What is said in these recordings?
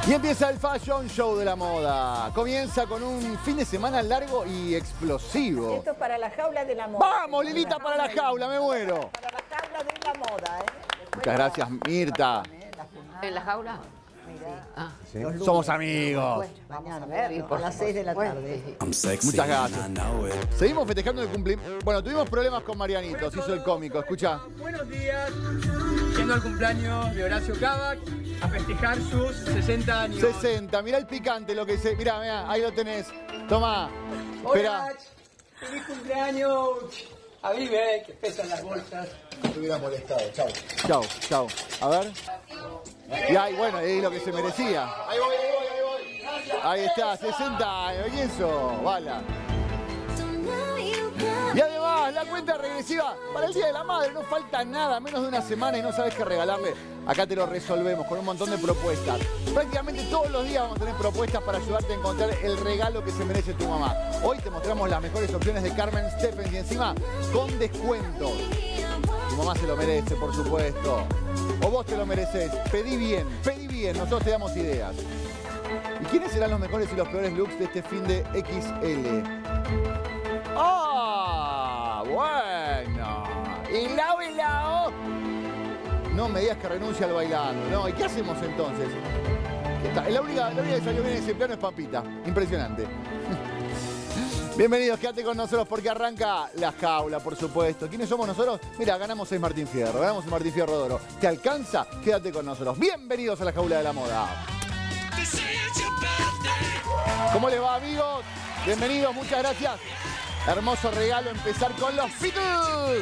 Y empieza el Fashion Show de la moda. Comienza con un fin de semana largo y explosivo. Esto es para la jaula de la moda. ¡Vamos, Lilita, para la jaula! ¡Me muero! Para la jaula de la moda, Muchas gracias, Mirta. ¿En la jaula? Mira, ¿Sí? Somos amigos. mañana, a ver, por las 6 de la tarde. Muchas gracias. Seguimos festejando el cumpleaños. Bueno, tuvimos problemas con Marianito, se hizo el cómico. Escucha. Buenos días, yendo al cumpleaños de Horacio Cavac a festejar sus 60 años. 60, mirá el picante lo que dice. Mirá, mirá, ahí lo tenés. Tomá. Espera. Hola, feliz cumpleaños. A Vive, que pesan las bolsas. No te hubiera molestado, chao. Chau, chau. A ver. Y ahí, bueno, es lo que se merecía. Ahí voy, ahí voy, ahí voy. Ahí está, 60 años. ¿Y eso? Bala. Y además, la cuenta regresiva para el Día de la Madre. No falta nada, menos de una semana y no sabes qué regalarle. Acá te lo resolvemos con un montón de propuestas. Prácticamente todos los días vamos a tener propuestas para ayudarte a encontrar el regalo que se merece tu mamá. Hoy te mostramos las mejores opciones de Carmen Stephens y encima con descuento. Tu mamá se lo merece, por supuesto. O vos te lo mereces. Pedí bien, nosotros te damos ideas. ¿Y quiénes serán los mejores y los peores looks de este fin de XL? ¡Ah! Bueno. ¿Y la No me digas que renuncia al bailando. No, ¿y qué hacemos entonces? ¿Qué está? La única que salió bien en ese plano es Pampita. Impresionante. Bienvenidos, quédate con nosotros porque arranca la jaula, por supuesto. ¿Quiénes somos nosotros? Mira, ganamos el Martín Fierro, ganamos el Martín Fierro de Oro. ¿Te alcanza? Quédate con nosotros. Bienvenidos a la jaula de la moda. ¿Cómo les va, amigos? Bienvenidos, muchas gracias. Hermoso regalo, empezar con los Beatles.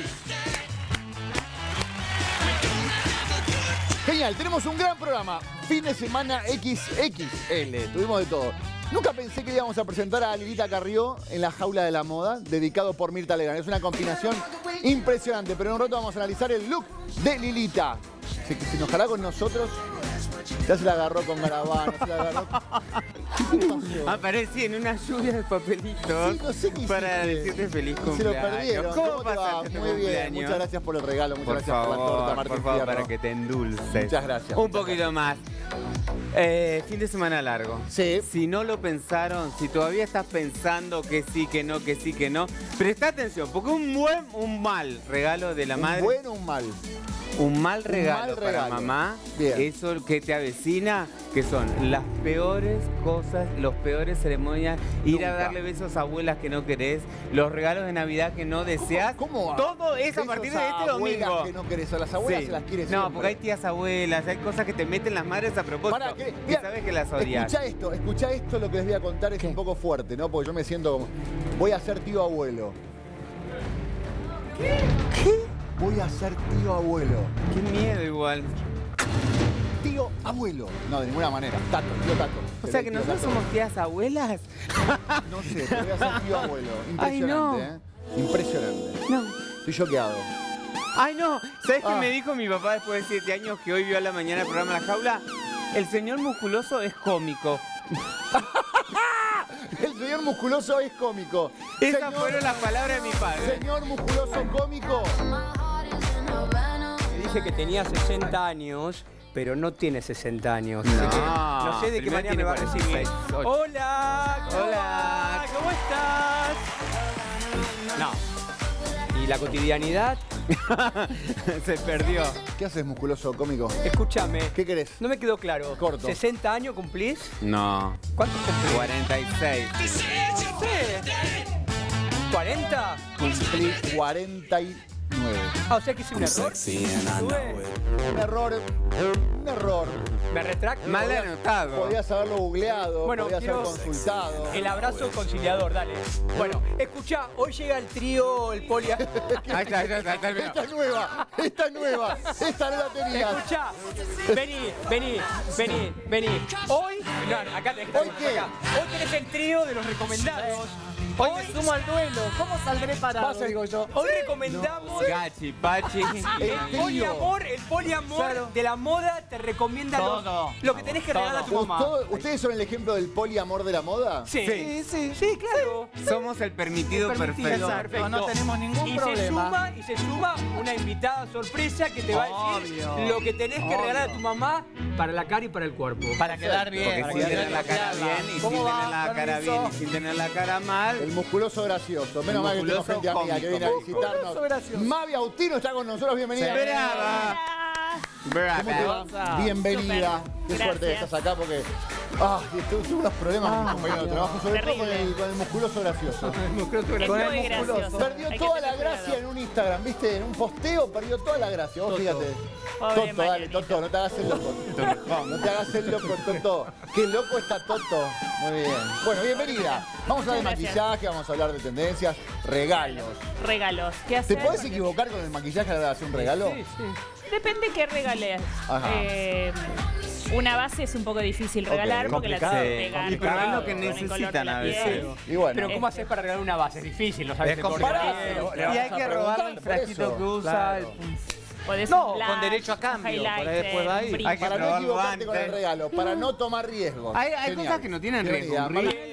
Genial, tenemos un gran programa. Fin de semana XXL. Tuvimos de todo. Nunca pensé que íbamos a presentar a Lilita Carrió en la jaula de la moda, dedicado por Mirta Legrand. Es una combinación impresionante, pero en un rato vamos a analizar el look de Lilita. Se enojará con nosotros. Ya se la agarró con Garabano, se la agarró. ¿Qué pasó? Aparecí en una lluvia de papelitos Sí, no sé qué para hiciste. decirte feliz Se cumpleaños. lo perdieron. ¿Cómo te va? pasaste tu Muy bien, cumpleaños? muchas gracias por el regalo, muchas gracias por la torta, Martín por favor, Fierro. para que te endulces. Muchas gracias. Un muchas poquito más. Fin de semana largo. Sí. Si no lo pensaron, si todavía estás pensando que sí, que no, que sí, que no, presta atención, porque un mal regalo de la madre. ¿Un bueno o un mal? Un mal regalo mal regalo. para mamá, Bien. eso que te avecina, que son las peores cosas, los peores ceremonias, ir a Nunca. darle besos a abuelas que no querés, los regalos de Navidad que no deseas. ¿Cómo? Todo es a Besos partir de este abuelas domingo. que no querés, a las abuelas Sí. se las quieres No, siempre. porque hay tías abuelas, hay cosas que te meten las madres a propósito. Para que, y mira, sabes que las odias. escucha esto, lo que les voy a contar es un poco fuerte, ¿no? Porque yo me siento como, voy a ser tío abuelo. ¿Qué? Voy a ser tío abuelo. Qué miedo igual. Tío abuelo. No, de ninguna manera. Tato, tío Tato. O sea que Tío nosotros Tato. somos tías abuelas. No sé, pero voy a ser tío abuelo. Ay, no. Impresionante, ¿eh? Impresionante. No. Estoy choqueado. Ay, no. ¿Sabes qué Ah. me dijo mi papá después de 7 años que hoy vio a la mañana el programa La Jaula? El señor musculoso es cómico. El señor musculoso es cómico. Esas fueron las palabras de mi padre. Señor musculoso cómico. Me dice que tenía 60 años, pero no tiene 60 años. No. Así que no sé de qué Primero manera me tiene va a recibir. 46, 8. Hola, Hola. ¿cómo estás? No. ¿Y la cotidianidad? Se perdió. ¿Qué haces, musculoso cómico? Escúchame. ¿Qué querés? No me quedó claro. Corto. ¿60 años cumplís? No. ¿Cuántos cumplís? 46. No sé. ¿40? Cumplí 49. Ah, o sea que hice un error. Un error. Me retracto. Mal anotado. Podías haberlo googleado, Bueno, podías haber quiero- consultado. El abrazo conciliador, dale. Bueno, escucha, hoy llega el trío, el polia. Ahí está, ahí está, ahí está. Esta es nueva, esta no la tenías. Escucha, vení. Hoy, no, acá tenés que ¿Hoy qué? acá. Hoy tenés el trío de los recomendados. Hoy me sumo al duelo. ¿Cómo saldré parado? Vas a- Digo yo. Hoy recomendamos Gachi, Pachi. el poliamor Claro. de la moda te recomienda lo que tenés que regalar a tu mamá. ¿Ustedes son el ejemplo del poliamor de la moda? Sí, Sí. sí, claro. Somos el permitido perfecto. Perfecto. No tenemos ningún problema. Y se suma una invitada sorpresa que te va a decir lo que tenés que regalar a tu mamá para la cara y para el cuerpo. Para quedar bien. Porque sin tener la cara bien y sin tener la cara bien y sin tener la cara mal. El musculoso gracioso. Menos mal que tengo musculoso gente amiga que viene a visitarnos. Mavi Autino está con nosotros. Bienvenida. Brava. ¿Cómo te va? Bienvenida. Qué suerte que estás acá porque tuve unos problemas con mi compañero de trabajo, sobre todo con el musculoso gracioso. Perdió toda la gracia en un Instagram, ¿viste? En un posteo perdió toda la gracia. Vos fíjate. Toto, dale, Toto, no te hagas el loco. No te hagas el loco, Toto. Qué loco está Toto. Muy bien. Bueno, bienvenida. Vamos a hablar de maquillaje, vamos a hablar de tendencias, regalos. Regalos. ¿Qué hacer? ¿Te podés equivocar con el maquillaje a la hora de hacer un regalo? Sí. Depende qué regales. Una base es un poco difícil regalar porque la tienes que pegar. Pero es lo que necesitan a veces. Pero ¿cómo haces para regalar una base? Es difícil, lo sabes. Y hay que robarle el frasquito que usa. No, con derecho a cambio. Por ahí después va a ir. Hay que para no equivocarte con el regalo, para no tomar riesgos. Hay cosas que no tienen riesgo.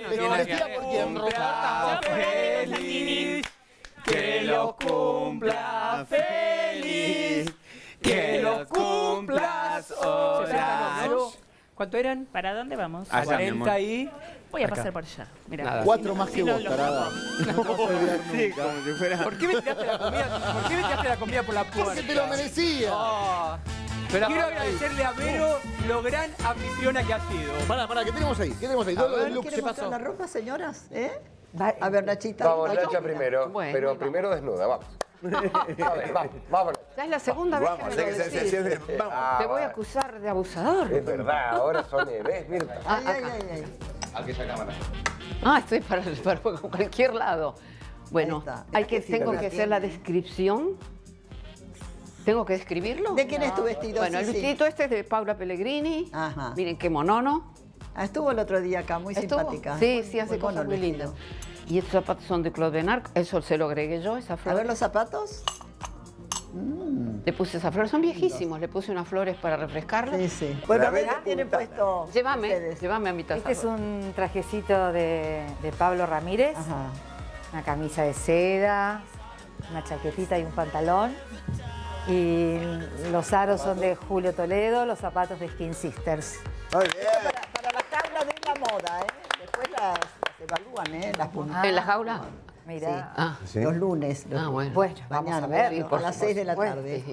Feliz. Que lo cumpla feliz. Que lo cumplas horas. ¿Cuánto eran? ¿Para dónde vamos? Allá, 40 y... Voy a pasar por allá. Mirá. 4 más que vos, tarada. Sí, como si fuera... ¿Por qué me tiraste la comida? ¿Por qué me tiraste la comida por la puerta? Porque te lo merecía. Quiero agradecerle a Vero lo gran anfitriona que ha sido. Pará, ¿qué tenemos ahí? ¿Qué tenemos ahí? ¿Quiere mostrar la ropa, señoras? A ver, Nachita. Vamos, Nacha primero, pero primero desnuda, vamos. A ver, vamos. Ya es la segunda vez que me lo decís. Te voy a acusar de abusador. Es verdad, ahora son... ¿Ves, Mirta? Ay. Aquella cámara. Estoy para cualquier lado. Bueno, tengo que hacer la descripción. ¿Tengo que describirlo? ¿De quién es tu vestido? Bueno, el vestidito este es de Paula Pellegrini. Ajá. Miren qué monono. Estuvo el otro día acá, muy simpática. Sí, hace cosas muy lindas. Y estos zapatos son de Claude Bernard, eso se lo agregué yo, esa flor. A ver los zapatos. Le puse esas flores, son viejísimos, le puse unas flores para refrescarlas. Sí. Bueno, a ver qué tienen puesto. Llévame a mi taza. Este es un trajecito de Pablo Ramírez, una camisa de seda, una chaquetita y un pantalón. Y los aros son de Julio Toledo, los zapatos de Skin Sisters. Muy bien. Para la tabla de la moda, Después las evalúan, las puntas. ¿En la jaula? Mira. Sí. Los lunes. Bueno, mañana, vamos a ver. a las 6 de la tarde.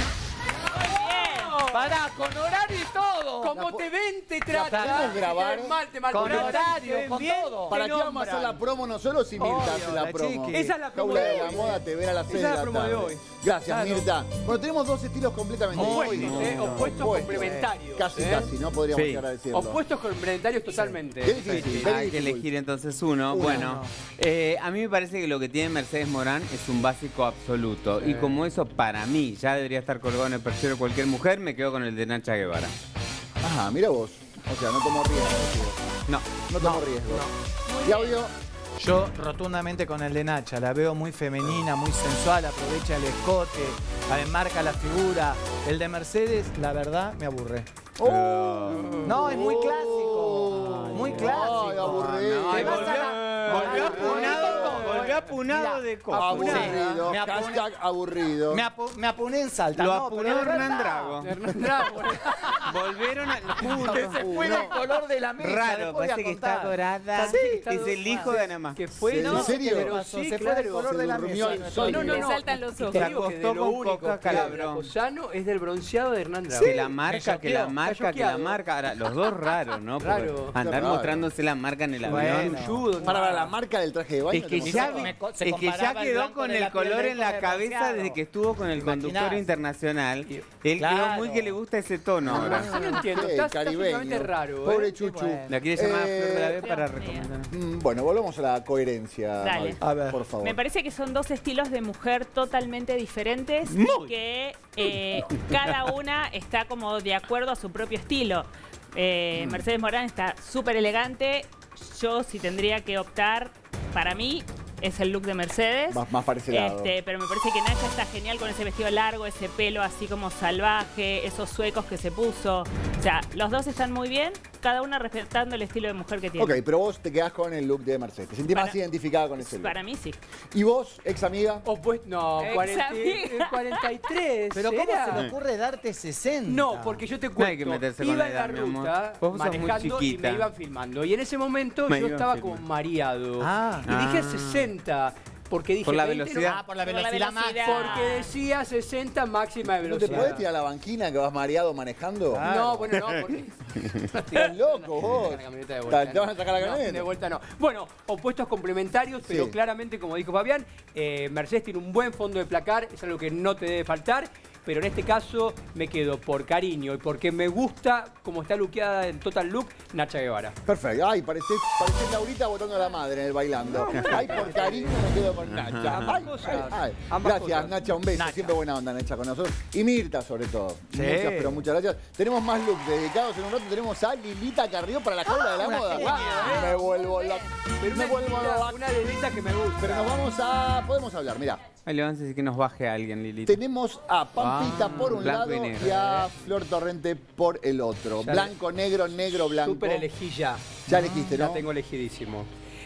Pará, con horario y todo. Como te ven, te tratan. ¿Podemos grabar? Te mal. Con horario, con todo. ¿Para qué vamos a hacer la promo nosotros si Mirta hace la promo? Esa es la promo Jaula de de la hoy. moda te ven a las 6 de la tarde. Esa es la promo de hoy. Gracias, Mirta. Bueno, tenemos dos estilos completamente Opuestos complementarios. Casi, ¿no? Podríamos llegar a decirlo. Opuestos complementarios totalmente. Qué difícil. Hay que elegir entonces uno. Bueno, a mí me parece que lo que tiene Mercedes Morán es un básico absoluto. Y como eso para mí ya debería estar colgado en el perchero de cualquier mujer, me quedo con el de Nacha Guevara. Ajá, mira vos. O sea, no tomo riesgo. No tomo riesgo. Claudio. Yo rotundamente con el de Nacha, la veo muy femenina, muy sensual, aprovecha el escote, marca la figura. El de Mercedes, la verdad, me aburre. No, es muy clásico. Muy clásico. Ay, aburrido. Volvió apunado de copa. Aburrido. Hashtag aburrido. Me apuné en Salta. Lo apunó Hernán Drago. Volvieron a... Se fue del color de la mesa. Raro, parece que está dorada. Es el hijo de Ana Más. Que fue, ¿En serio? Se fue del color de la mesa. Le saltan los ojos. Se acostó con Coca Calabrón. Sano es del bronceado de Hernán Drago. Que la marca. Ahora, los dos raros, ¿no? Raro. Andar mostrándose la marca en el avión. Para la marca del traje de baño. Es que ya quedó con el color en la cabeza desde que estuvo con el conductor internacional. Él quedó muy que le gusta ese tono ahora. Yo no entiendo, está totalmente raro. Pobre Chuchu. La quiere llamar a Flor de la B para recomendar. Bueno, volvamos a la coherencia. Dale. A ver, por favor. Me parece que son dos estilos de mujer totalmente diferentes y que cada una está como de acuerdo a su propio estilo. Mercedes Morán está súper elegante. Yo, si tendría que optar, para mí es el look de Mercedes. Más para ese lado. Pero me parece que Nacha está genial con ese vestido largo, ese pelo así como salvaje, esos suecos que se puso. sea, los dos están muy bien, cada una respetando el estilo de mujer que tiene. Ok, pero vos te quedás con el look de Mercedes. ¿Te sentís más identificada con ese look? Para mí sí. ¿Y vos, ex amiga? No, 43. Pero ¿cómo ¿era? se le ocurre darte 60? No, porque yo te cuento, No hay que meterse con iba la en edad, la mi amor. ruta Vos sos muy manejando y chiquita. me iban filmando. Y en ese momento Me yo iban estaba filmando. como mareado. Ah. Y dije 60. Porque dije Por la 20, velocidad. no, Por la Por la velocidad más. velocidad. porque decía 60 máxima de ¿No te velocidad. podés tirar a la banquina que vas mareado manejando? No, bueno, no, porque... Estás loco vos. La camioneta de vuelta, Te van a sacar la no, camioneta. de vuelta no. Bueno, opuestos complementarios, pero Sí. claramente, como dijo Fabián, Mercedes tiene un buen fondo de placar, es algo que no te debe faltar. Pero en este caso me quedo por cariño y porque me gusta como está luqueada en Total Look Nacha Guevara. Perfecto. Ay, parecés Laurita botando a la madre en el bailando. Ay, por cariño me quedo con Nacha. Ambas Ay, cosas. ay. Ambas Gracias, cosas. Nacha. Un beso. Nacha. Siempre buena onda, Nacha, con nosotros. Y Mirta, sobre todo. Sí. Muchas, pero muchas gracias. Tenemos más looks dedicados. En un rato tenemos a Lilita Carrió para la jaula de la moda. Me vuelvo loco. Pero Me vuelvo loco. una delita que me gusta. Pero nos vamos a... Podemos hablar, mirá. Ay, le vamos a decir que nos baje a alguien, Lilita. Tenemos a Pampita por un blanco lado y negro. y a Flor Torrente por el otro. Ya Blanco, negro, negro, blanco. Súper elegí ya. Ya elegiste, ¿no? Ya tengo elegidísimo.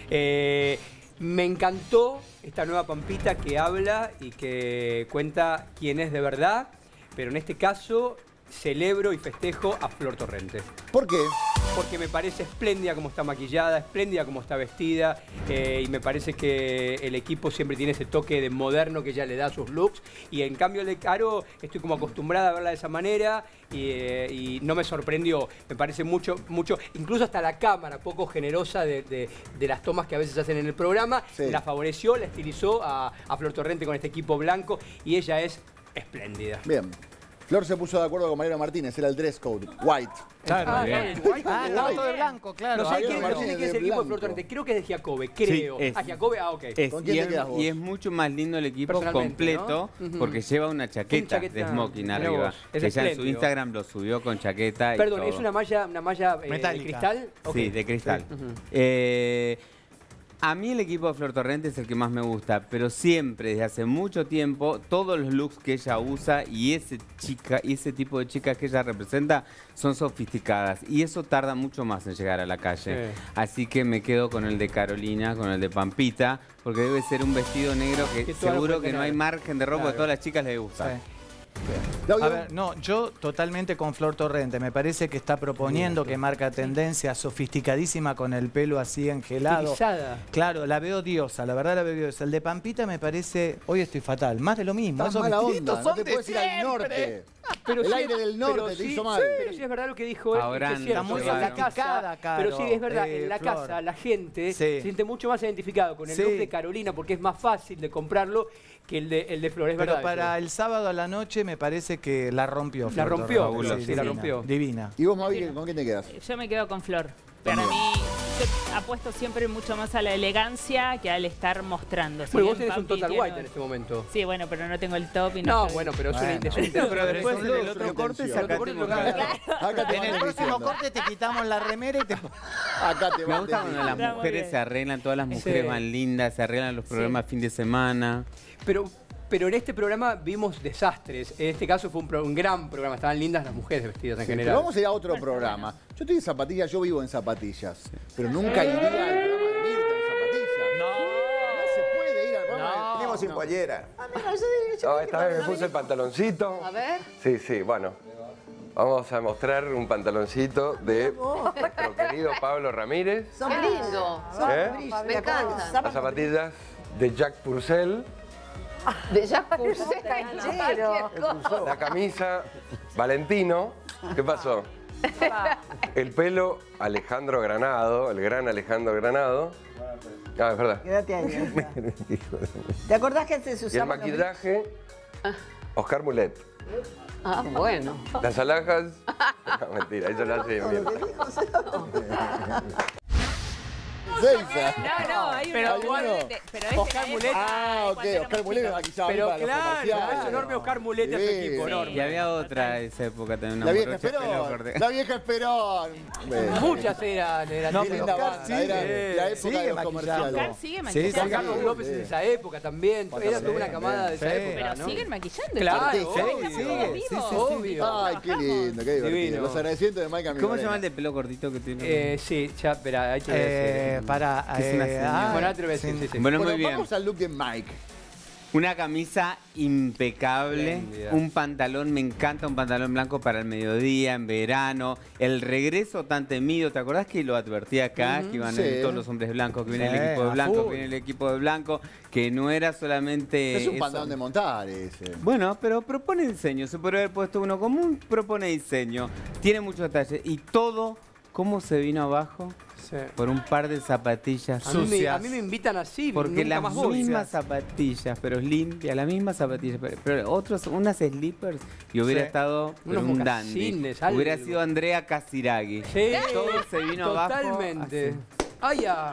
Me encantó esta nueva Pampita que habla y que cuenta quién es de verdad, pero en este caso celebro y festejo a Flor Torrente. ¿Por qué? Porque me parece espléndida como está maquillada, espléndida como está vestida y me parece que el equipo siempre tiene ese toque de moderno que ella le da a sus looks y en cambio el de Caro estoy como acostumbrada a verla de esa manera y no me sorprendió, me parece mucho, incluso hasta la cámara poco generosa de las tomas que a veces hacen en el programa, Sí. la favoreció, la estilizó a Flor Torrente con este equipo blanco y ella es espléndida. Bien. Flor se puso de acuerdo con Mariano Martínez, era el dress code, white. Claro, Ah, bien. bien. Estaba todo de blanco, claro. No sé Mariano quién Martínez es el de equipo de Flor blanco. Torrente, creo que es de Giacobbe, creo. Sí, es. Ah, Giacobbe, ok. ¿Con quién te quedas vos? Y es mucho más lindo el equipo Personalmente, completo ¿no? Ujú. porque lleva una chaqueta, Una chaqueta, de smoking mirá arriba. vos, es Ella en su espléndido. Instagram lo subió con chaqueta y Perdón, todo. ¿es una malla de Metálica. cristal? Ok. Sí, de cristal. Sí. Ujú. A mí el equipo de Flor Torrente es el que más me gusta, pero siempre, desde hace mucho tiempo, todos los looks que ella usa y ese tipo de chicas que ella representa son sofisticadas y eso tarda mucho más en llegar a la calle. Sí. Así que me quedo con el de Carolina, con el de Pampita, porque debe ser un vestido negro que Que todas seguro lo que pueden no hay tener. margen de ropa, Claro. a todas las chicas les gusta. Sí. Claudio. A ver, no, yo totalmente con Flor Torrente. Me parece que está proponiendo que marca tendencia, sofisticadísima con el pelo así engelado. Estilizada. Claro, la veo diosa, la verdad la veo diosa. El de Pampita me parece, hoy estoy fatal, más de lo mismo. Estás Esos mala vestiditos onda, no son te de puedes ir al siempre. norte. Pero El sí aire es- del norte pero te sí, hizo mal. Pero sí es verdad lo que dijo él. Ahora es está cierto, muy en la sofisticada, casa, Caro, pero sí, es verdad, en la Flor. casa la gente Sí. se siente mucho más identificado con el Sí. look de Carolina porque es más fácil de comprarlo que el de Flor, es Pero verdad. para eso. el sábado a la noche me parece que la rompió. La Flor rompió, Torrente, sí, la divina, rompió. Divina. ¿Y vos, Mavi, con quién te quedas? Yo me quedo con Flor. Para mí, yo apuesto siempre mucho más a la elegancia que al estar mostrando. Si Bueno, vos bien tenés un Pampi Total tiene White en este momento. Sí, pero no tengo el top y no. No, estoy- bueno, pero es Bueno. un Pero después un en look, el otro una corte intención. sacate Otro un corte, poco. Acá te En el van próximo diciendo. corte te quitamos la remera y te... Acá te Me van gusta cuando las Está muy mujeres bien. se arreglan, todas las mujeres Sí. van lindas, se arreglan los programas fin de semana. Pero en este programa vimos desastres. En este caso fue un gran programa. Estaban lindas las mujeres vestidas en Sí, general. pero vamos a ir a otro programa. Yo estoy en zapatillas, yo vivo en zapatillas. Pero nunca iría al programa de Mirta en zapatillas. No se puede ir al programa de... Venimos sin pollera. Yo No, esta vez me puse el pantaloncito. A ver. Sí, bueno. Vamos a mostrar un pantaloncito de nuestro querido Pablo Ramírez. Qué lindo. ¿Eh? Me encanta. Las zapatillas de Jack Purcell. De Jack Purcell. canchero. Cualquier cosa. La camisa Valentino. ¿Qué pasó? El pelo Alejandro Granado, el gran Alejandro Granado. Ah, es verdad. Quédate ahí. ¿Te acordás que antes se Y el usaba? maquillaje, Oscar Mulet. Ah, bueno. Las alhajas. No, mentira, eso lo hace bien. Ezeiza. No, hay Pero uno. igual- Pero es de Oscar la Mulet. época Ah, de ok, cuando Oscar Mulet me maquillaba Pero para los claro, comerciales. es enorme Oscar Mulet de su Sí. equipo, Sí. enorme. Y había otra de esa época también. La vieja morocha, pelo Esperón. corte. La vieja Esperón. Muchas eran No, Qué pero linda Oscar banda, sigue, era la época sigue de los maquillando. comerciales. Oscar sigue Sí, maquillando. sí, Carlos López en esa época también. Era toda una camada de esa Sí. época, Pero ¿no? siguen maquillando. Claro, Artista. obvio. Sigue, sí, sí, Obvio. Ay, qué lindo, qué divertido. Divino. Los agradecientes de Mike a mi ¿Cómo se Morena. llama el de pelo cortito que tiene? Sí, ya, espera, ahí te voy a decir. Para. Que es una señora. Bueno, ahora te lo voy a decir, sí, sí. Bueno, muy Bueno, bien. vamos al look de Mike. Una camisa impecable, Espléndida. un pantalón, me encanta un pantalón blanco para el mediodía, en verano, el regreso tan temido, ¿te acordás que lo advertí acá? Que iban a venir sí. todos los hombres blancos, que viene Sí, el equipo de a blanco, full. que viene el equipo de blanco, que no era solamente Es un eso. pantalón de montar ese. Bueno, pero propone diseño, se podría haber puesto uno común, propone diseño, tiene muchos detalles y todo, ¿cómo se vino abajo? Sí. Por un par de zapatillas A mí, sucias. a mí me invitan así, Porque nunca las más voy. mismas zapatillas, pero limpias, las mismas zapatillas, pero otros, unas slippers y hubiera Sí. estado Unos un dandy. mocasines, algo. Hubiera sido Andrea Casiraghi. Sí, Todo se vino abajo. totalmente. así. ¡Ay, ya!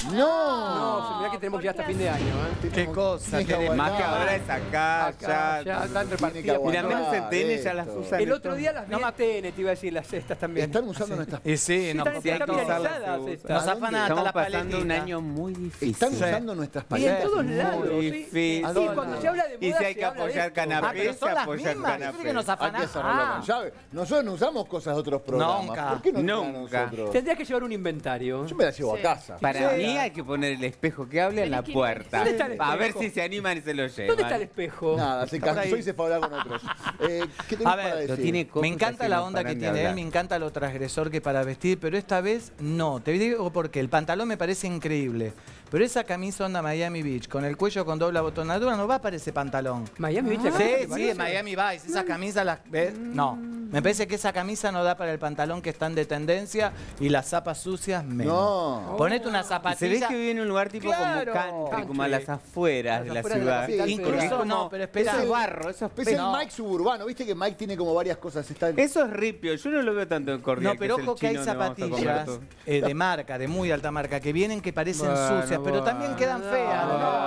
¡No! No, mirá que tenemos que ir hasta fin de año, ¿eh? Qué cosa. Tiene que qué Más que aguantar. ahora es acá, Acá, ya están que repartidas. aguantar. Mira, menos en TN ya las esto. usan. El otro día las vi en TN, te iba a decir, las cestas también. Están usando nuestras... Y sí, no, están Si hay que usarlas, viralizadas se usa. estas. Nos afana hasta Estamos la pasando un paletita. año muy difícil. Están usando nuestras Y en paletas. todos lados, Muy sí. difícil. Sí, cuando se habla de moda Y si hay se que habla de apoyar esto. canapés, pero son se las apoyan mismas. canapés. Dice que nos Hay que afanás. cerrarlo con llave. Nosotros no usamos cosas de otros programas. Nunca. ¿Por qué no Nunca. nosotros? Tendrías que llevar un inventario. Yo me la llevo a casa. Para mí hay que poner el espejo que hable en la puerta. ¿Dónde está el A ver espejo? si se animan y se lo llevan. ¿Dónde está el espejo? Nada, se Está por cansó ahí. y se fue a hablar con otros. ¿Qué tenés A ver, para lo decir? tiene Me cosas encanta que la no onda que paran de tiene él, hablar. me encanta lo transgresor que para vestir, pero esta vez no. Te digo por qué. El pantalón me parece increíble. Pero esa camisa onda Miami Beach, con el cuello con doble abotonadura, no va para ese pantalón. Miami Beach, ¿te Sí, parece? sí, Miami Vice. Esa camisa, ¿ves? No. Me parece que esa camisa no da para el pantalón que están de tendencia y las zapas sucias menos. No. Ponete una Y se zapatilla. ve que vive en un lugar tipo Claro. como country, como a Country. las afueras Las de la afueras de la ciudad. capital Porque federal. es como- No, pero espera. Eso es barro, eso es Es el No. Mike suburbano. Viste que Mike tiene como varias cosas. Está... Eso es ripio, yo no lo veo tanto en cordial. No, pero que es el ojo que hay chino donde vamos a comer zapatillas todo. de marca, de muy alta marca, que vienen que parecen Bueno, sucias, pero también quedan feas.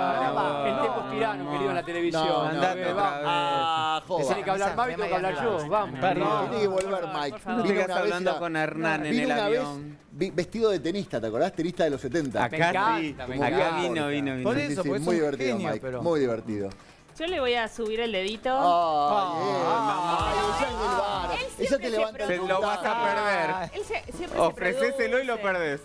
El tiempo es tirano, querido, en la televisión. No, Andate Vamos. otra vez. Ah, Que joda. tiene que hablar Mavi, tengo que hablar yo. Vamos. Perdón. Tiene que volver Mike. por favor. No Vino sigas una vez hablando la- con Hernán en vino el una avión. vez vestido de tenista, ¿te acordás? Tenista de los 70. Acá encanta, sí, me acá encanta. vino. Por Sí, eso, sí, porque es muy un divertido, genio, Mike. pero- Muy divertido. Yo le voy a subir el dedito. Ay, ella en el bar. Él Ella siempre te se levanta el Se lo vas a puntaje. perder. Él siempre Ofrecéselo y lo se produce. perdés.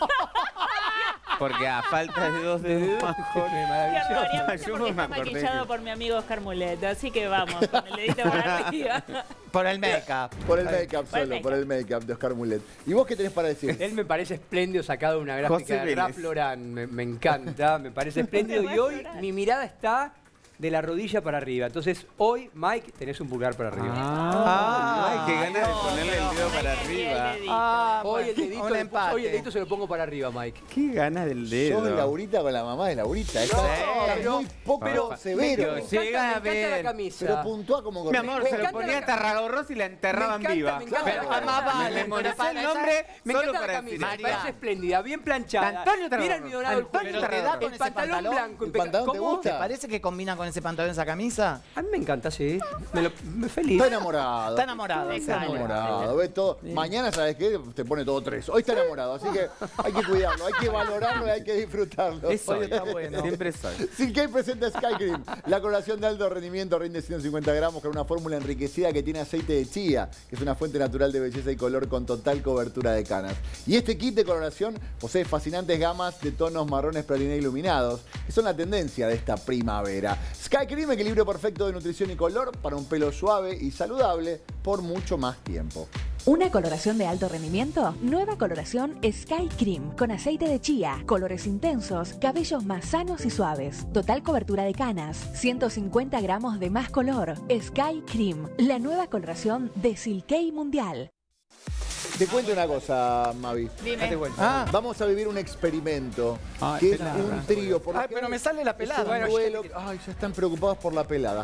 Porque a falta de dos dedos más Qué horror, y aparte Yo porque me está acordé maquillado que- por mi amigo Oscar Mulet, así que vamos, con el dedito para arriba. Por el make-up. Por el make-up Por el solo, por el make-up de Oscar Mulet. ¿Y vos qué tenés para decir? Él me parece espléndido, sacado de una José gráfica de Vélez. Ralph Lauren. Me encanta, me parece espléndido. Y hoy mi mirada está de la rodilla para arriba. Entonces, hoy, Mike, tenés un pulgar para arriba. Ay, qué ganas de ponerle el dedo para arriba. Hoy el dedito, un empate. hoy el dedito se lo pongo para arriba, Mike. Qué ganas del Sos dedo. Laurita con la mamá de Laurita. Está, está pero- muy poco pero- severo. Me encanta la ver. camisa. Pero puntúa como Mi amor, se lo encanta ponía la hasta Ragorros y la enterraban viva. Me encanta Pero la además camisa. vale, Me pero molestó para el esa- nombre Me solo encanta para la camisa, me decir. parece espléndida, bien planchada. Antonio Trabajador. Bien almidonado el Antonio cuello. Pero te da con El ese pantalón pantalón. blanco. ¿El pantalón te ¿Cómo? gusta? ¿Te parece que combina con ese pantalón esa camisa? A mí me encanta, sí. Me feliz. Está enamorado. Está enamorado. Está enamorado. Ve todo. Mañana, ¿sabes qué? Te pone todo 3. Hoy está enamorado. Así que hay que cuidarlo, hay que valorarlo y hay que disfrutarlo. Eso Hoy está bueno. Siempre soy. Silkei presenta Sky Cream. La coloración de alto rendimiento rinde 150 gramos con una fórmula enriquecida que tiene aceite de chía, que es una fuente natural de belleza y color con total cobertura de canas. Y este kit de coloración posee fascinantes gamas de tonos marrones praliné iluminados, que son la tendencia de esta primavera. Sky Cream, equilibrio perfecto de nutrición y color para un pelo suave y saludable por mucho más tiempo. ¿Una coloración de alto rendimiento? Nueva coloración Sky Cream, con aceite de chía, colores intensos, cabellos más sanos y suaves, total cobertura de canas, 150 gramos de más color. Sky Cream, la nueva coloración de Silkei Mundial. Te cuento una cosa, Mavi. Dime. Vamos a vivir un experimento, Ay, que es pelada. un trío. Por lo Ay, pero me sale la pelada. Es un Bueno, duelo. Ay, ya están preocupados por la pelada.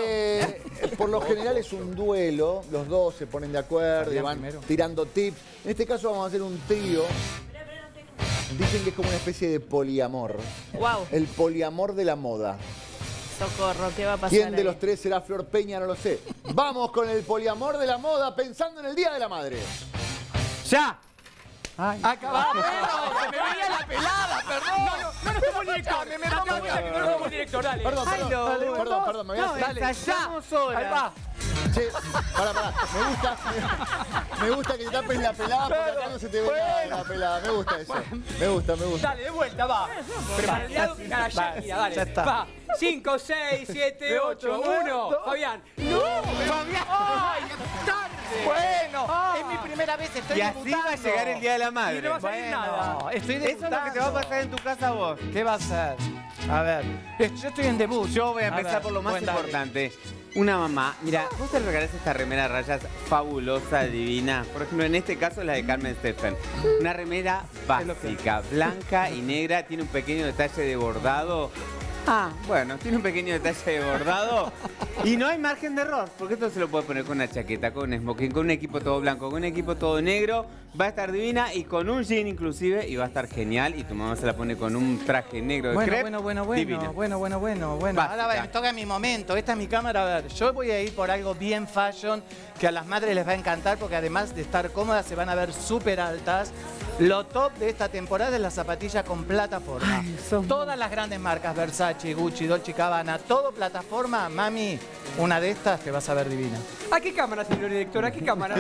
Por lo general es un duelo, los dos se ponen de acuerdo y van tirando tips. En este caso vamos a hacer un trío. Dicen que es como una especie de poliamor. Wow. El poliamor de la moda. Socorro, ¿qué va a pasar? ¿Quién de ahí? los tres será Flor Peña? No lo sé. Vamos con el poliamor de la moda pensando en el Día de la Madre. ¡Ya! ¡Acabamos! ¡Se me venía la pelada, perdón! No somos director. No somos director, dale. Perdón, me voy a hacer. Dale, ensayamos sola. Ahí va. Che, pará. Me gusta que te tapes la pelada porque acá no se te ve nada de la pelada. Me gusta eso. Me gusta. Dale, de vuelta, va. Preparado para Shakira, dale. Ya está. Va. 5, 6, 7, 8, 1. Fabián. ¡No! ¡Fabián! ¡Ay, tarde! Bueno, es mi primera vez, estoy Y así debutando. va a llegar el Día de la Madre. Y no va a salir nada. Estoy Eso es lo que te va a debutando. pasar en tu casa a vos. ¿Qué va a ser? A ver, yo estoy en debut. Yo voy a ver, empezar por lo más bueno, dale. importante. Una mamá, mira, vos te regalás esta remera a rayas fabulosa, divina. Por ejemplo, en este caso la de Carmen Stephen. Una remera básica, blanca y negra, tiene un pequeño detalle de bordado. Ah, bueno, tiene un pequeño detalle de bordado y no hay margen de error, porque esto se lo puede poner con una chaqueta, con un smoking, con un equipo todo blanco, con un equipo todo negro, va a estar divina y con un jean inclusive y va a estar genial y tu mamá se la pone con un traje negro de crepe, divina. Bueno. Básica. Ahora me toca mi momento, esta es mi cámara, a ver, yo voy a ir por algo bien fashion, que a las madres les va a encantar porque además de estar cómodas se van a ver súper altas. Lo top de esta temporada es la zapatilla con plataforma. Todas las grandes marcas, Versace, Gucci, Dolce & Gabbana, todo plataforma, mami, una de estas te vas a ver divina. ¿A qué cámara, señor director? ¿A qué cámara?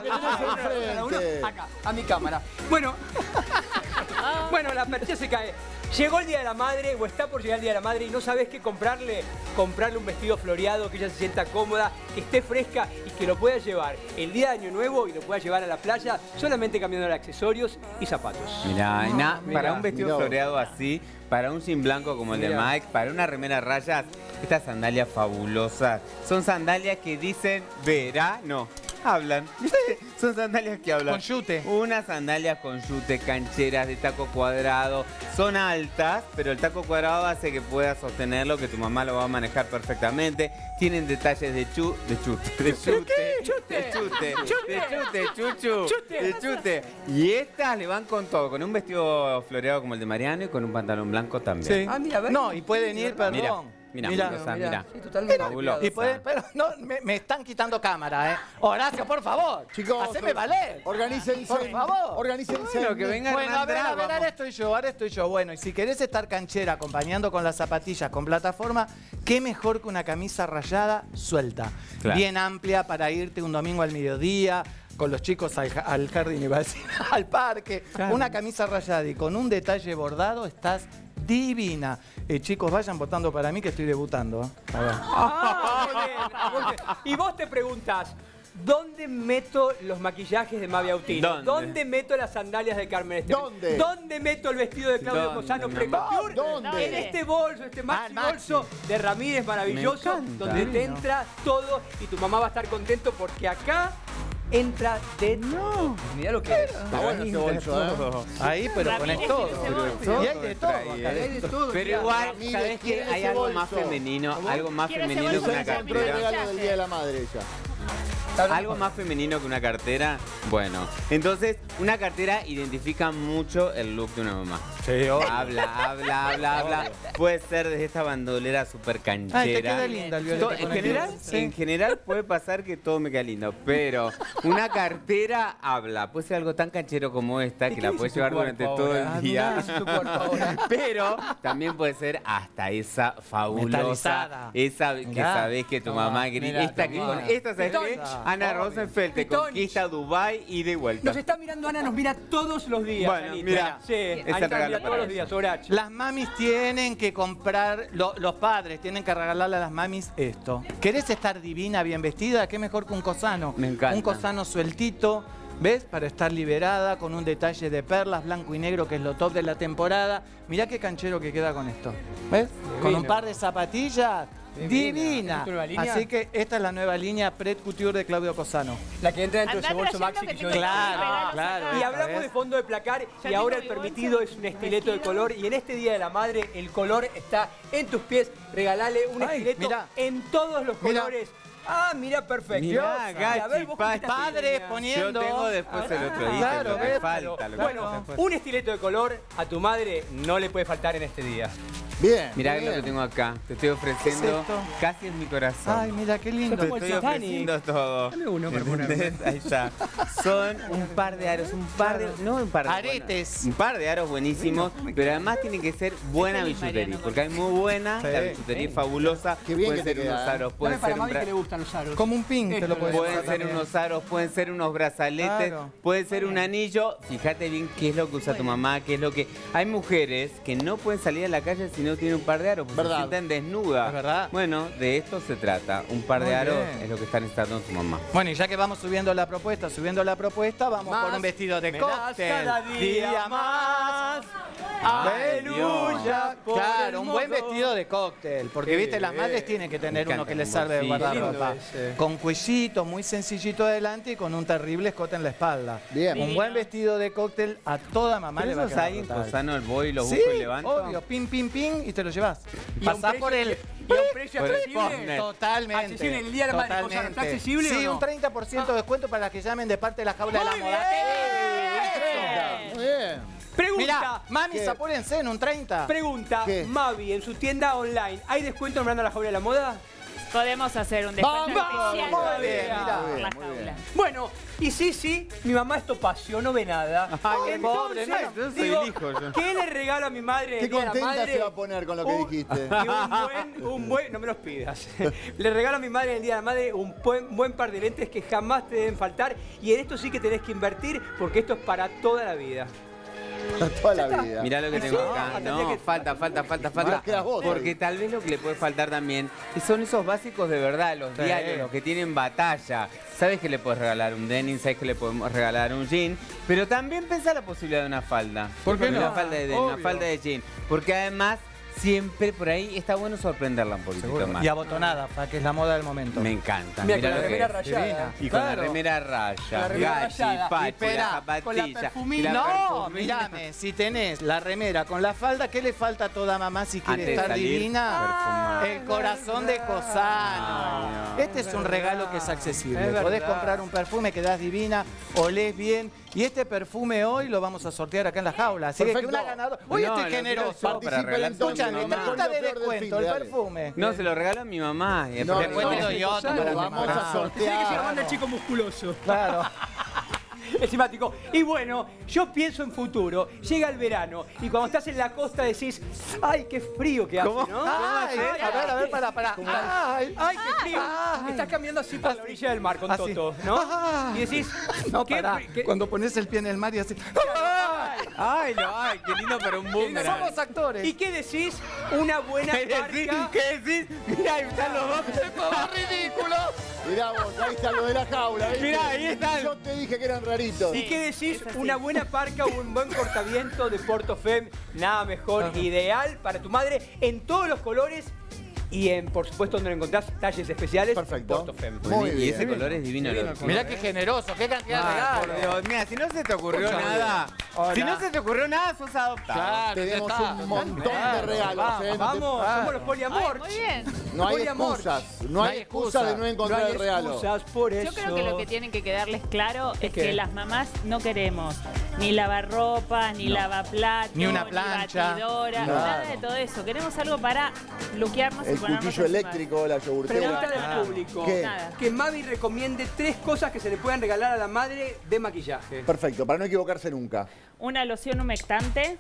Acá, a mi cámara. Bueno, la percha se cae. Llegó el Día de la Madre o está por llegar el Día de la Madre y no sabes qué comprarle. Comprarle un vestido floreado, que ella se sienta cómoda, que esté fresca y que lo pueda llevar el día de Año Nuevo y lo pueda llevar a la playa solamente cambiando de accesorios y zapatos. Mirá, para un vestido mirá. floreado así, para un jean blanco como el de Mike, para una remera a rayas, estas sandalias fabulosas. Son sandalias que dicen verano. Hablan. Son sandalias que hablan. Con yute. Unas sandalias con yute, cancheras de taco cuadrado. Son altas, pero el taco cuadrado hace que puedas sostenerlo, que tu mamá lo va a manejar perfectamente. Tienen detalles de chute. Y estas le van con todo, con un vestido floreado como el de Mariano y con un pantalón blanco también. Sí. Ah, mira, a ver. No, y pueden ir, perdón. Mira. Sí, totalmente. Fabulosa. Y pero no, me están quitando cámara, ¿eh? Horacio, por favor. Chicos, haceme valer. Organícense. Por favor. Organícense. Bueno, que venga Bueno, a ver, Hernán Drago. ahora estoy yo. Bueno, y si querés estar canchera acompañando con las zapatillas con plataforma, qué mejor que una camisa rayada suelta. Claro. Bien amplia para irte un domingo al mediodía, con los chicos al jardín, iba a decir, al parque. Claro. Una camisa rayada y con un detalle bordado, estás divina. Chicos, vayan votando para mí que estoy debutando. A ver. Muy bien. Y vos te preguntás, ¿dónde meto los maquillajes de Mavi Autino? ¿Dónde meto las sandalias de Carmen Stephen? ¿Dónde meto el vestido de Claudio Cosano Precouture? ¿Dónde? En este bolso, este maxi bolso de Ramírez maravilloso, donde te entra todo y tu mamá va a estar contento porque acá entra de todo. Mirá lo que es. Está bueno ese bolso, Ahí, pero Ramírez pones todo. tiene ese bolso. Y hay de todo. acá. Hay de todo. Pero mirá. igual, Ramírez, ¿sabés qué? quiere Hay ese algo más bolso. femenino, algo más Quiere ese femenino bolso que una de Compró el cartera. regalo del Día de la Madre ella. Algo más femenino que una cartera. Bueno, entonces, una cartera identifica mucho el look de una mamá. Sí, obvio. Habla. Puede ser desde esta bandolera súper canchera. Ay, te queda linda el violeta con el violet. Sí. En general puede pasar que todo me queda lindo, pero una cartera habla. Puede ser algo tan canchero como esta, que la puedes llevar durante todo el día. Pero también puede ser hasta esa fabulosa, Metalizada. esa que Mirá. sabés que tu mamá grita. Esta que con esta, ¿sabés qué? Ana Rosenfeld te Pitonch. conquista Dubái y de vuelta. Nos está mirando Ana, nos mira todos los días. Bueno, Anita. mira, Sí, es el Anita regalo mira para todos los eso. días, Horacio. Las mamis tienen que comprar, los padres tienen que regalarle a las mamis esto. ¿Querés estar divina, bien vestida? ¿Qué mejor que un Cosano? Me encanta. Un Cosano sueltito, ¿ves? Para estar liberada, con un detalle de perlas, blanco y negro, que es lo top de la temporada. Mirá qué canchero que queda con esto. ¿Ves? Con un par de zapatillas. Divina. ¿Has visto nueva línea? Así que esta es la nueva línea Pret Couture de Claudio Cosano. La que entra dentro de ese Andá bolso trayendo maxi que que yo tengo Claro, claro. Y hablamos de fondo de placar y ahora el permitido es un estileto de color y en este Día de la Madre el color está en tus pies. Regalale un Ay, estileto mirá. en todos los Mirá. colores Ah, mira, perfecto. Mirá, A ver, Gachi, vos Pachi. Padre poniendo. Yo tengo después el otro día. Claro, lo que ves, falta. Lo que Bueno, falta después. un estileto de color a tu madre no le puede faltar en este día. Bien. Mirá bien. lo que tengo acá. Te estoy ofreciendo. ¿Qué es esto? Casi es mi corazón. Ay, mira, qué lindo. Te estoy ofreciendo todo. Dame uno para ¿Entendés? Ahí está. Son un par de aros, no un par de Aretes. Un par de aros buenísimos, pero además tienen que ser buena bisutería, porque hay muy buena, la bisutería es fabulosa. Qué bien pueden que ser te queda, unos aros, Dame pueden para ser Mavi que le gustan los aros. Como un pin te lo puedes pueden usar ser también. unos aros, pueden ser unos brazaletes, Claro. puede ser un anillo. Fíjate bien qué es lo que usa tu mamá, qué es lo que... Hay mujeres que no pueden salir a la calle si no tienen un par de aros, porque Verdad. se sienten desnudas. Es verdad. Bueno, de esto se trata. Un par de Muy aros bien. es lo que está necesitando tu mamá. Bueno, y ya que vamos subiendo la propuesta, vamos por un vestido de me das cóctel. cada día más. Aleluya. por el Claro, un buen modo. vestido de cóctel. Porque, Qué viste, las bien. madres tienen que tener Me uno encanta que les un salve de bolsillo. guardarropa. Lindo ese. Con cuellito, muy sencillito adelante y con un terrible escote en la espalda. Bien. Un buen vestido de cóctel a toda mamá le va a ¿Esos quedar hay en brutal. Cosano el voy, los Sí, busco y levanto? obvio. Pin, pin, pin y te lo llevas. Y a un Pasás precio- por el... y a un precio por el accesible. Cosnet. Totalmente. Accesible en el día de la madre. Totalmente. Cosano, ¿está accesible Sí, o no? un 30% de descuento para las que llamen de parte de la Jaula de la Muy Moda. bien. Muy bien. Pregunta. Mirá, mamis, ¿Qué? apúrense en un 30. Pregunta, ¿Qué? Mavi, en su tienda online, ¿hay descuento nombrando la jaula de la moda? Podemos hacer un descuento Vamos, especial muy bien, por mirá. la Muy bien, jaula. Bueno, y sí, mi mamá es topacio, no ve nada. Ay, pobre, Entonces, no, yo soy digo, el hijo, yo. ¿qué le regalo a mi madre Qué el día de la contenta madre? se va a poner con lo que dijiste. Y un buen, no me los pidas. Le regalo a mi madre el día de la madre un buen par de lentes que jamás te deben faltar. Y en esto sí que tenés que invertir porque esto es para toda la vida. Toda la vida. Mirá lo que tengo acá. hasta No, que- falta. Ahora quedas vos, Porque tal vez lo que le puede faltar también son esos básicos de verdad, los Sí. diarios, los que tienen batalla. Sabes que le puedes regalar un denim, sabes que le podemos regalar un jean, pero también pensá la posibilidad de una falda. ¿Por qué no? Una falda de denim, una Obvio. falda de jean. Porque además, siempre por ahí está bueno sorprenderla un poquitito más. Y abotonada, para que es la moda del momento. Me encanta. Mira, Mirá con la lo que remera es. rayada. Divina. Y con la Claro. remera raya, La remera Gachi, rayada. Pachi, Y espera, la con la zapatilla. perfumina. y la No, perfumina. mirame, si tenés la remera con la falda, ¿qué le falta a toda mamá si quiere Antes de estar salir, divina? perfumar. El corazón de Cosano. Ay, no. Este es un regalo que es accesible. Es Podés verdad. comprar un perfume, quedás divina, olés bien. Y este perfume hoy lo vamos a sortear acá en la jaula. Así que Perfecto. una ganadora. Hoy No, estoy lo quiero generoso. yo para Participen regalárselo a mi Escúchame, mamá. 30 de Lo peor del descuento, fin, el dale. perfume. No, se lo regalo a mi mamá. Y No, Después te doy otro para Lo mi vamos mamá. a Tiene que ser sortear. la banda el chico musculoso. Claro. Es simpático. Y bueno, yo pienso en futuro. Llega el verano y cuando estás en la costa decís, ¡ay, qué frío que hace, ¿Cómo? ¿no? Ay, a ver, para. Ay, ¡Ay, qué frío! Ay. Estás caminando así por la orilla del mar con Así. Toto, ¿no? Ay. Y decís, No, ¿qué pará. fri- qué- Cuando pones el pie en el mar y así. Ay, no, ay, qué lindo para un boomerang. Somos actores. ¿Y qué decís? Una buena ¿Qué decís? parca. ¿Qué decís? Mirá, ahí están los dos. ridículo! Mirá vos, ahí está lo de la jaula. ¿viste? Mirá, ahí están. Yo te dije que eran raritos. ¿Y qué decís? es así. Una buena parca o un buen cortaviento de Porto Fem. Nada mejor, ideal para tu madre en todos los colores y en, por supuesto, donde lo encontrás, talles especiales. Perfecto. Porto Fem. Muy Y bien. ese color es divino. Divino lo- el color. Mirá qué generoso, qué cantidad de Ay, por regalos. Dios, mira, si no se te ocurrió Escúchame. nada, Hola. si no se te ocurrió nada, sos adoptado. Claro, Tenemos ya está. un montón de Claro, regalos. vamos, ¿eh? No te- Vamos, somos los poliamor. Muy bien. No hay Poliamor. excusas. No hay excusa de no encontrar el regalo. excusas por eso. Yo creo que lo que tienen que quedarles claro es ¿Qué? que las mamás no queremos ni lavarropas, ni lavaplatos, Ni una plancha. batidora, Claro. nada de todo eso. Queremos algo para luquearnos y El ponernos cuchillo encima. eléctrico, la yogurtera. Pregunta No, del público. ¿Qué? Nada. Que Mavi recomiende 3 cosas que se le puedan regalar a la madre de maquillaje. Perfecto, para no equivocarse nunca. Una loción humectante,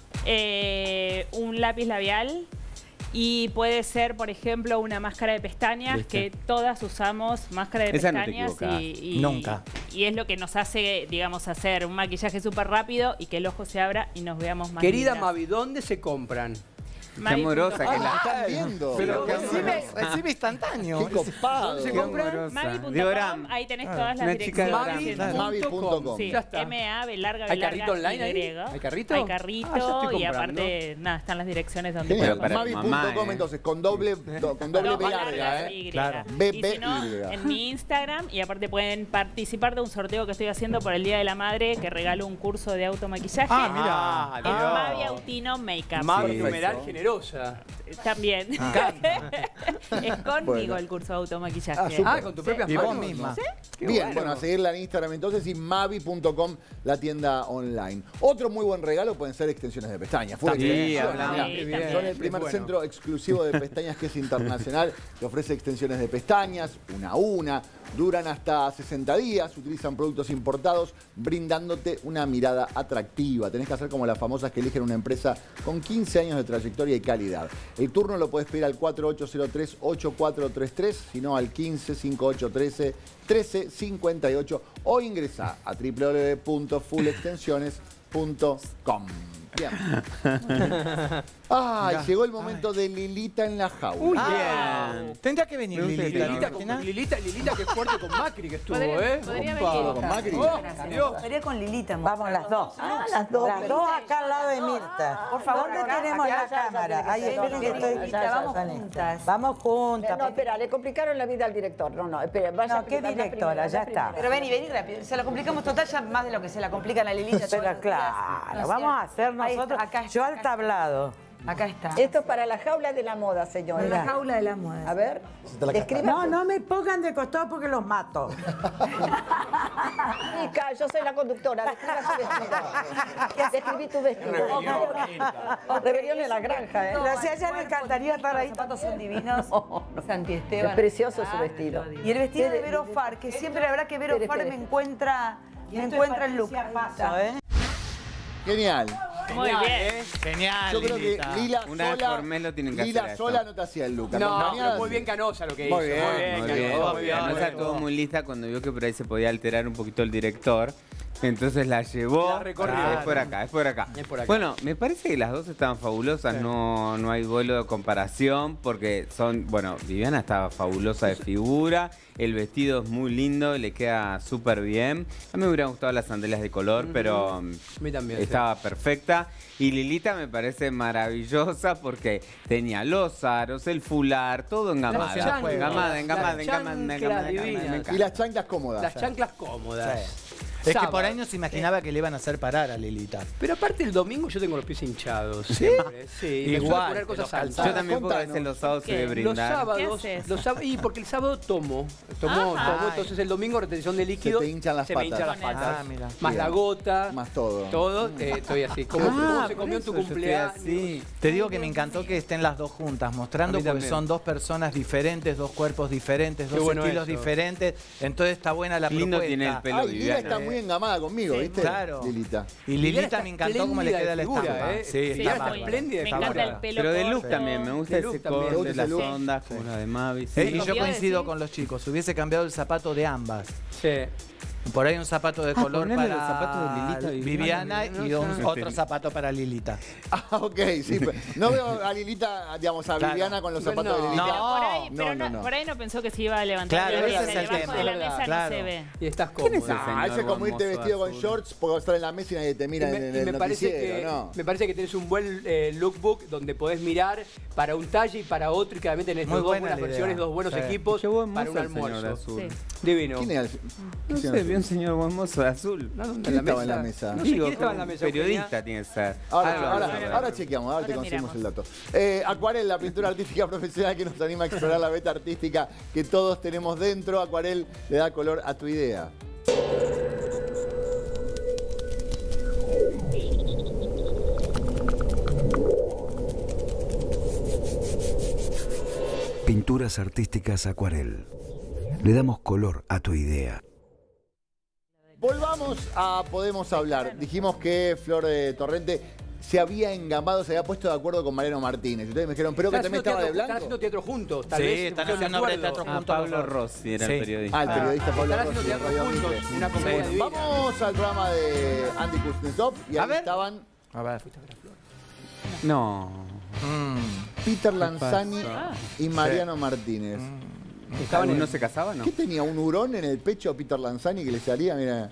un lápiz labial y puede ser, por ejemplo, una máscara de pestañas, ¿Viste? que todas usamos máscara de Esa no te pestañas equivocás. y Nunca. Y es lo que nos hace, digamos, hacer un maquillaje súper rápido y que el ojo se abra y nos veamos más Querida lindas. Mavi, ¿dónde se compran? Qué amorosa que Ah, la... están viendo. Pero Qué recibe instantáneo. Qué copado. ¿Dónde se Qué compran? amorosa. Mavi.com, Dioram. ahí tenés todas las Una chica de direcciones. Dioram. Mavi.com. Sí, Ya está. M-A, larga, ¿Hay larga, carrito online ahí? Y. ¿Hay carrito? Hay carrito Ah, ya estoy y comprando. aparte, nada, están las direcciones donde Genial. Para tu Mavi.com mamá, entonces, con doble B larga, ¿eh? Y. Claro. B, Y B, si no, Y. en mi Instagram, y aparte pueden participar de un sorteo que estoy haciendo por el Día de la Madre, que regalo un curso de automaquillaje. Ah, mira. Es Mavi Autino Makeup. Mavi, Sí. numeral Perfecto. generoso. generosa. También. Es conmigo el curso de automaquillaje. Con tu propia Y vos mano. misma. ¿Sí? Bien, bueno, a seguirla en Instagram entonces y mavi.com, la tienda online. Otro muy buen regalo pueden ser extensiones de pestañas. Full Sí, extensiones. hablamos. Mirá, son el primer centro exclusivo de pestañas que es internacional, que ofrece extensiones de pestañas, una a una, duran hasta 60 días, utilizan productos importados, brindándote una mirada atractiva. Tenés que hacer como las famosas que eligen una empresa con 15 años de trayectoria y calidad. El turno lo puedes pedir al 4803-8433, sino al 155813-1358 o ingresa a www.fullextensiones.com. Bien. Ay, llegó el momento de Lilita en la jaula. Uy, bien. Tendría que venir Lilita. Lilita, que fuerte con Macri que estuvo, Podría venir. Con Macri. Estaría con Lilita. Vamos las dos. Las dos acá al lado de Mirta. Por favor, ¿dónde acá, tenemos acá, la allá, cámara? Ahí allá, está. Lilita, vamos juntas. Vamos juntas. No, espera, le complicaron la vida al director. No, espera, vaya. No, ¿qué directora? Ya está. Pero vení rápido. Se la complicamos total ya más de lo que se la complican a Lilita. Pero claro, vamos a hacer nosotros. Yo al tablado. Acá está. Esto es para la jaula de la moda, señora. La jaula de la moda. A ver, describa. No me pongan de costado porque los mato. Mica, yo soy la conductora. Describa su vestido. Describí tu vestido. Rebelión en la granja, ¿eh? Gracias, ya me encantaría estar ahí. Los zapatos son divinos. Santi Esteban. Es precioso su vestido. Y el vestido de Vero Far, que siempre la verdad que Vero Far me encuentra el look. Genial. Muy bien. Genial. Yo creo que Lilita. Lila Una vez por mes lo tienen que Lila hacer esto. sola no te hacía el look. No, Acompañada, muy sí. bien Canosa lo que hizo. Muy bien, Muy bien. Canosa, muy bien. Canosa estuvo muy lista cuando vio que por ahí se podía alterar un poquito el director. Entonces la llevó. La recorrió. Es por acá. Es por acá. Bueno, me parece que las dos estaban fabulosas. Sí. No hay vuelo de comparación porque son. Bueno, Viviana estaba fabulosa de figura. El vestido es muy lindo, le queda súper bien. A mí me hubieran gustado las sandalias de color, pero A mí también. estaba perfecta. Y Lilita me parece maravillosa porque tenía los aros, el fular, todo engamado. Engamada. Y las chanclas cómodas. Las chanclas cómodas. Es que por ahí no se imaginaba que le iban a hacer parar a Lilita. Pero aparte el domingo yo tengo los pies hinchados. Siempre. Sí, me suelo Igual, poner cosas pero altas. Yo también porque a veces los sábados se ¿Qué? de Los brindar. sábados, ¿Qué haces? y porque el sábado tomo, entonces el domingo retención de líquido. Se te hinchan las me patas. hinchan las patas. Ah, mira. Más la gota. Más todo. Todo, estoy así. ¿Cómo se comió en tu cumpleaños? Sí. Te digo que me encantó que estén las dos juntas, mostrando A mí porque también. son dos personas diferentes, dos cuerpos diferentes, Qué dos bueno estilos eso. diferentes. Entonces está buena la Lindo propuesta. tiene el pelo. Ay, Lila Viviana. está muy engamada conmigo, ¿viste? Claro. Lilita. Y Lilita me encantó cómo le queda la estampa. Sí, Sí, está está bárbara. espléndida. Me está encanta el bárbara. pelo Pero de look corto. también, me gusta De look ese también. corte, ¿Te gusta las ese look? ondas, como la de Mavi. sí. Y yo ¿Cambió de coincido sí? con los chicos, hubiese cambiado el zapato de ambas. Sí. Por ahí un zapato de color ponele para los zapatos de Lilita, Viviana y otro Sí. zapato para Lilita. Ah, ok, sí. No veo a Lilita, digamos, a Claro. Viviana con los zapatos de No. Lilita. No. Por ahí no pensó que se iba a levantar. Claro, de la ese mesa. es el Debajo de la tema. mesa Claro. no se ve. Y estás ¿Quién es cómoda. ese? Ah, eso es como irte hermoso vestido con azul. shorts porque estar en la mesa y nadie te mira en el noticiero, ¿no? me parece que tenés un buen lookbook donde podés mirar para un talle y para otro y claramente tenés Muy dos buena buenas la idea. versiones, dos buenos Sí. equipos Qué buen para un mozo el señor almuerzo. azul. Sí. Divino. ¿Quién era el No sé, vi un señor buen mozo de azul. ¿No? ¿Dónde? ¿Quién estaba en la mesa? No sé quién estaba en la mesa. Periodista Eugenia. tiene que ser. Ahora chequeamos, ahora te conseguimos el dato. Acuarel, la pintura artística profesional que nos anima a explorar la beta artística que todos tenemos dentro. Acuarel le da color a tu idea. Pinturas artísticas Acuarel. Le damos color a tu idea. Volvamos a Podemos Hablar. Dijimos que Flor de Torrente se había engamado, se había puesto de acuerdo con Mariano Martínez. Ustedes me dijeron, pero que también estaba de Están blanco. haciendo teatro juntos, tal Sí, vez. están se pusieron haciendo de obra de acuerdo. teatro Ah, juntos. Pablo Rossi era Sí. el periodista. Ah, el periodista Pablo Están Rossi. haciendo teatro Radio juntos, Mitre. una comedia divina. Vamos al programa de Andy Kuznetsov y A ahí ver. estaban A ver. No. Peter Lanzani pasa? y Mariano Martínez. ¿Estaban y no se casaban? No. ¿Qué tenía? ¿Un hurón en el pecho Peter Lanzani que le salía? Mira.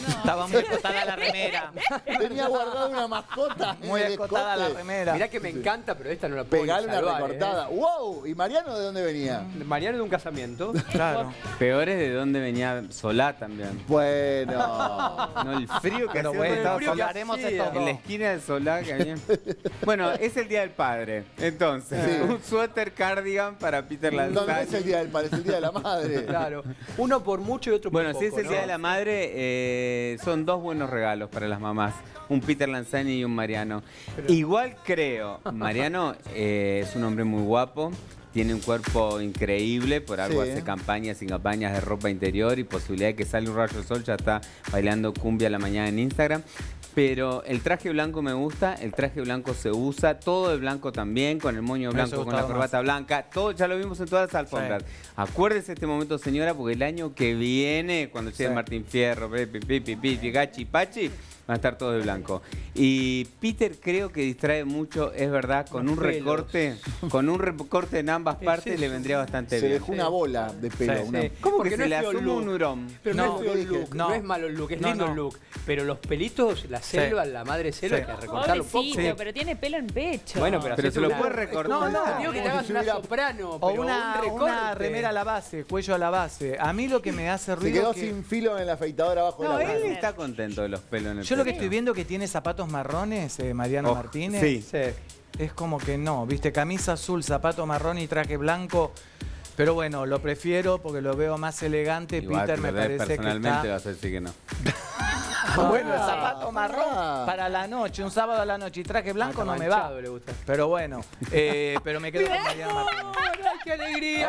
Estaba muy escotada la remera. Tenía guardada una mascota. Muy escotada la remera. Mirá que me encanta, pero esta no la puedo Pegale una salvar, recortada. ¡Wow! ¿Y Mariano de dónde venía? Mariano de un casamiento. Claro. Peor es de dónde venía Solá también. Bueno. No, el frío que Pero hacía bueno, estaba hablaremos de todo. en la esquina de Solá. Que había... Bueno, es el Día del Padre. Entonces, un suéter cardigan para Peter Lanzani. No es el Día del Padre, es el Día de la Madre. Claro. Uno por mucho y otro por Bueno, poco. si es el ¿no? Día de la Madre, son dos buenos regalos para las mamás. Un Peter Lanzani y un Mariano. Igual creo, Mariano es un hombre muy guapo. Tiene un cuerpo increíble, por algo hace campañas y campañas de ropa interior y posibilidad de que salga un rayo de sol, ya está bailando cumbia a la mañana en Instagram. Pero el traje blanco me gusta, el traje blanco se usa, todo de blanco también, con el moño blanco, con la corbata blanca, todo ya lo vimos en todas las alfombras. Sí. Acuérdese este momento, señora, porque el año que viene, cuando llegue Martín Fierro, Gachi, Pachi, van a estar todos de blanco. Y Peter creo que distrae mucho, es verdad, con un recorte, en ambas partes le vendría bastante bien. Se dejó una bola de pelo. Sí, una... sí. ¿Cómo Porque que se le asume un hurón? Pero no es feo look, no es malo el look, es lindo el look. Pero los pelitos, la selva, la madre selva, hay que recortarlo un poco. Pero tiene pelo en pecho. Bueno, pero se lo puede recortar. No, digo que te hagas una soprano, o pero una remera a la base, cuello a la base. A mí lo que me hace ruido se quedó que... sin filo en la afeitadora abajo de la No, mano. él está contento de los pelos en el Yo pelo. lo que estoy viendo que tiene zapatos marrones, Mariano Martínez. Sí. Es como que no, viste, camisa azul, zapato marrón y traje blanco. Pero bueno, lo prefiero porque lo veo más elegante. Igual, Peter me parece que personalmente está... vas a decir que no. Bueno, el zapato marrón para la noche, un sábado a la noche y traje blanco no me va. Le gusta. Pero bueno, pero me quedo con Mariano Martínez. ¡Ay, qué alegría!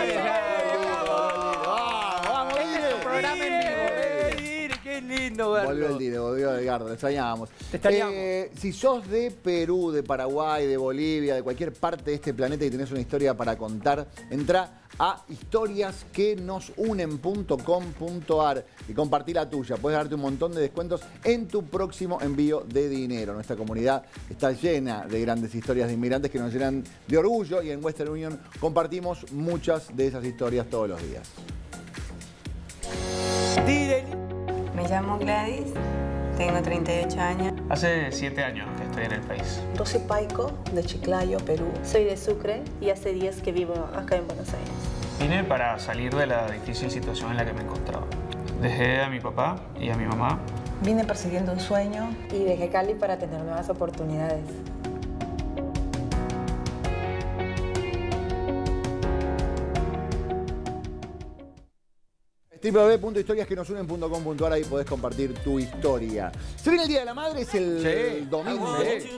¡Vamos, Este es un programa en vivo. ¡Qué lindo verlo! Volvió el Dine, volvió Edgardo, le extrañábamos. Te extrañamos. Si sos de Perú, de Paraguay, de Bolivia, de cualquier parte de este planeta y tenés una historia para contar, entra a historiasquenosunen.com.ar y compartí la tuya. Puedes darte un montón de descuentos en tu próximo envío de dinero. Nuestra comunidad está llena de grandes historias de inmigrantes que nos llenan de orgullo y en Western Union compartimos muchas de esas historias todos los días. Me llamo Gladys, tengo 38 años. Hace 7 años que estoy en el país. Rosy Paico, de Chiclayo, Perú. Soy de Sucre y hace 10 que vivo acá en Buenos Aires. Vine para salir de la difícil situación en la que me encontraba. Dejé a mi papá y a mi mamá. Vine persiguiendo un sueño. Y dejé Cali para tener nuevas oportunidades. www.historiasquenosunen.com.ar, ahí podés compartir tu historia. Se viene el Día de la Madre, es el domingo.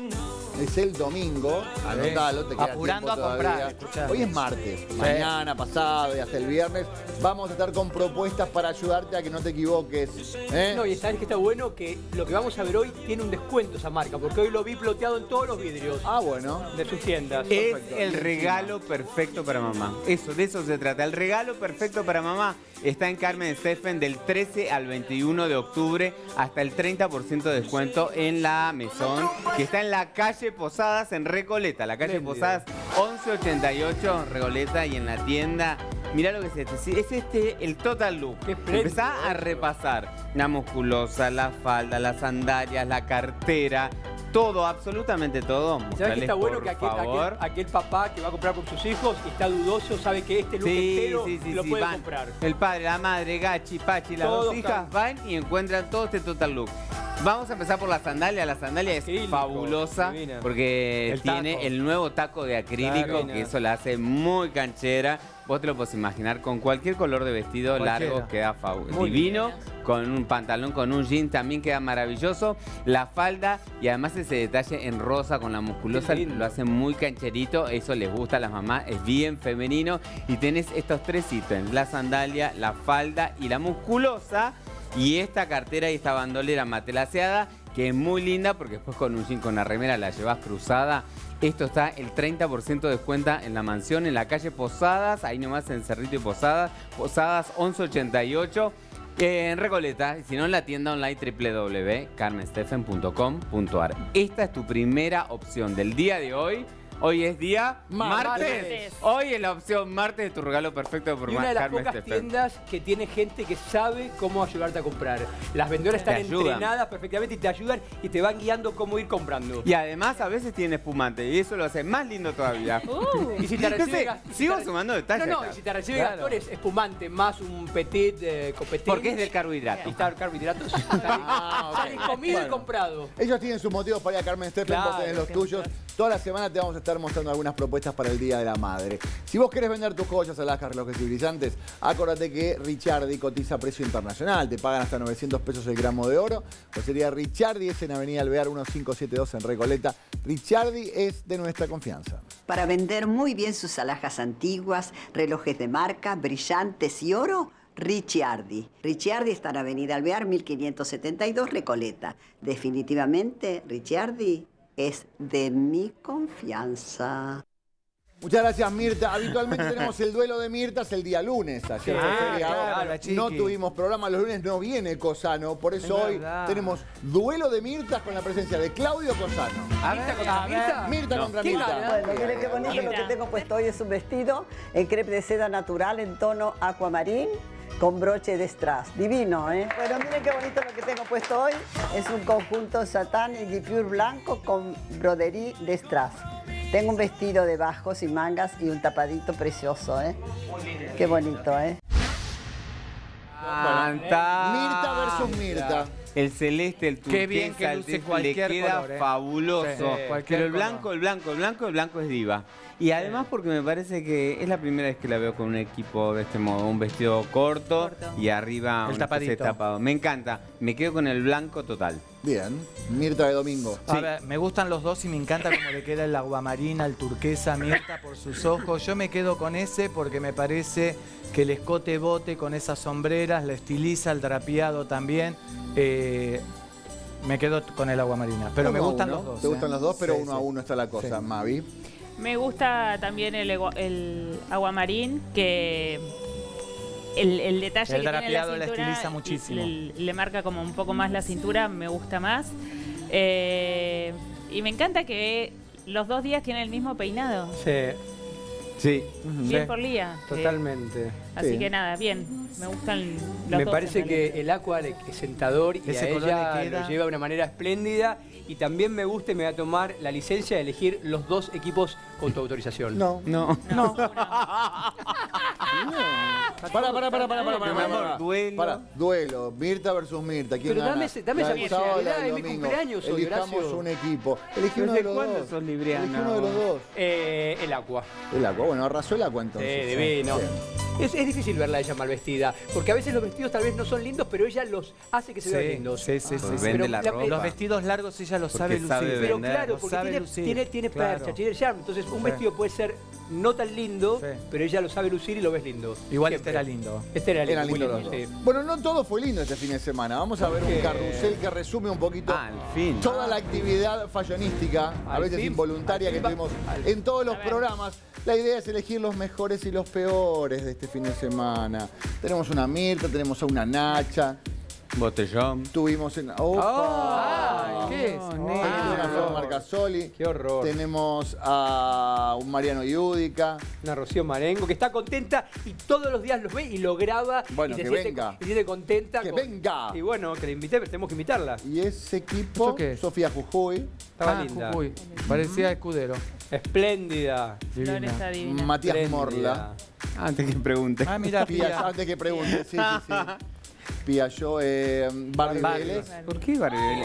Es el domingo. Anotalo, te queda apurando tiempo a comprar. todavía. Escuchá. Hoy es martes. Mañana, pasado y hasta el viernes vamos a estar con propuestas para ayudarte a que no te equivoques. No, y sabes que está bueno que lo que vamos a ver hoy tiene un descuento esa marca, porque hoy lo vi ploteado en todos los vidrios. Ah, bueno. De sus tiendas. Es Perfecto. el regalo perfecto para mamá. Eso, de eso se trata. El regalo perfecto para mamá está en Carmen Steffen del 13 al 21 de octubre, hasta el 30% de descuento en la Mesón, que está en la calle Posadas en Recoleta. La calle Posadas 1188 Recoleta, y en la tienda. Mirá lo que es este. Es este el total look. Empezá a repasar la musculosa, la falda, las sandalias, la cartera. Todo, absolutamente todo. ¿Sabes que está bueno que favor. aquel papá que va a comprar por sus hijos y está dudoso, sabe que este look entero lo puede van. comprar? El padre, la madre, Gachi, Pachi, las Todos dos hijas van y encuentran todo este total look. Vamos a empezar por la sandalia. La sandalia es fabulosa porque El tiene taco. el nuevo taco de acrílico, Claro. que eso la hace muy canchera. Vos te lo podés imaginar con cualquier color de vestido Cualquiera. largo, queda Muy divino. Con un pantalón, con un jean también queda maravilloso. La falda y además ese detalle en rosa con la musculosa lo hace muy cancherito. Eso les gusta a las mamás, es bien femenino. Y tenés estos tres ítems: la sandalia, la falda y la musculosa. Y esta cartera y esta bandolera matelaseada, que es muy linda porque después con un jean, con la remera la llevas cruzada. Esto está el 30% de descuento en la mansión, en la calle Posadas, ahí nomás en Cerrito y Posadas, Posadas 1188. En Recoleta, y si no en la tienda online www.carmensteffen.com.ar. Esta es tu primera opción del día de hoy Hoy es día Martes. martes. Hoy es la opción martes de tu regalo perfecto por Y una de las Carmen pocas Stefan. tiendas que tiene gente que sabe cómo ayudarte a comprar. Las vendedoras están Te ayudan. entrenadas perfectamente y te ayudan y te van guiando cómo ir comprando. Y además a veces tiene espumante y eso lo hace más lindo todavía. Y si te No recibe sé, gas- sigo sumando detalles. No, acá. y si te recibe Claro. Gastón es espumante más un petit copetín. Porque es del carbohidrato. Y está carbohidratos. Salís comido y Bueno. comprado. Ellos tienen sus motivos para ir a Carmen Stefan, vos Claro, tenés los siempre. tuyos. Toda la semana te vamos a estar mostrando algunas propuestas para el Día de la Madre. Si vos querés vender tus joyas, alhajas, relojes y brillantes, acordate que Richardi cotiza a precio internacional. Te pagan hasta 900 pesos el gramo de oro. Pues sería Richardi, es en Avenida Alvear 1572 en Recoleta. Richardi es de nuestra confianza. Para vender muy bien sus alhajas antiguas, relojes de marca, brillantes y oro, Ricciardi. Ricciardi está en Avenida Alvear 1572 Recoleta. Definitivamente, Ricciardi es de mi confianza. Muchas gracias, Mirta. Habitualmente tenemos el duelo de Mirtas el día lunes. Ayer fue feriado. claro, la chiqui. No tuvimos programa, los lunes no viene Cosano. Por eso Es hoy verdad. tenemos duelo de Mirtas con la presencia de Claudio Cosano. ¿Mirta contra Mirta? Mirta No. contra ¿Qué Mirta. gana? Bueno, miren qué bonito lo que tengo puesto hoy. Es un vestido en crepe de seda natural en tono aquamarín con broche de strass. Divino, ¿eh? Bueno, miren qué bonito lo que tengo puesto hoy. Es un conjunto satán y guipure blanco con broderie de strass. Tengo un vestido de bajos y mangas y un tapadito precioso, ¿eh? Qué bonito, ¿eh? Mirta versus Mirta. El celeste, el turquesa, Qué bien que el luce le cualquier queda color, ¿eh? fabuloso. Sí, cualquier Pero el color. blanco, el blanco es diva. Y además porque me parece que es la primera vez que la veo con un equipo de este modo, un vestido corto. Y arriba El una especie de tapadito. tapado. Me encanta, me quedo con el blanco total. Bien, Mirta de domingo. A ver, me gustan los dos y me encanta cómo le queda el aguamarina, el turquesa, Mirta por sus ojos. Yo me quedo con ese porque me parece que el escote bote con esas sombreras, la estiliza, el drapeado también. Me quedo con el aguamarina. Pero me Uno a gustan uno. los dos. Te gustan los dos, pero Sí, uno a sí. uno está la cosa. Sí. Mavi. Me gusta también el aguamarín, que el detalle El que tiene drapeado la la cintura estiliza muchísimo. le marca como un poco más la cintura, me gusta más. Y me encanta que los 2 días tienen el mismo peinado. Sí, Sí. Bien por Lía. totalmente. Así Sí. que nada, bien. Me gustan los Me dos. parece en que realidad. el Aqua es sentador y Ese a color ella le queda. lo lleva de una manera espléndida. Y también me gusta y me voy a tomar la licencia de elegir los 2 equipos con tu autorización. No. No. Para. Duelo. Para, duelo. Mirta versus Mirta. ¿Quién Pero gana? dame La esa del sábado, posibilidad, la del es mi domingo. cumpleaños hoy, Elijamos Horacio. un equipo. Elegí uno de ¿Desde los cuándo dos. sos libriano? Elegí uno de los dos. El Aqua. El agua. Bueno, arrasó el agua Sí, entonces. divino. Bien. Es difícil verla a ella mal vestida, porque a veces los vestidos tal vez no son lindos, pero ella los hace que se vean lindos. Sí, sí, sí. Pues sí. vende Pero la la- ropa. Los vestidos largos ella los Porque sabe lucir. sabe Pero vender. claro, Los porque sabe tiene, lucir. tiene Claro. percha, tiene charm. Entonces un Sí. vestido puede ser no tan lindo, Sí. pero ella lo sabe lucir y lo ves lindo. Igual Siempre. este era lindo. Este era lindo, Eran muy lindos lindo, los sí. dos. Bueno, no todo fue lindo este fin de semana. Vamos a ver un carrusel que resume un poquito Al fin. toda la actividad fallonística, a Al veces fin, involuntaria, al que fin va- tuvimos al- en todos los programas. La idea es elegir los mejores y los peores de este fin de semana. Tenemos una Mirta, tenemos a una Nacha, Botellón. tuvimos en... ¡Opa! ¿Qué es? Tenemos una Flor Marcasoli. Qué horror. Tenemos a un Mariano Yudica. Una Rocío Marengo que está contenta y todos los días los ve y lo graba. Bueno, y se que siente, venga. se siente contenta. ¡Que venga! Y bueno, que la invité, pero tenemos que invitarla. Y ese equipo, ¿Eso qué es? Sofía Jujuy, Estaba linda. Jujuy. Parecía escudero. Espléndida. Flor está divina. Matías Espléndida. Morla. Antes que pregunte. Ah, mira, Pia, antes que pregunte, sí. Piaggio, Barbie Barbie. Vélez. ¿Por qué Barbie Vélez?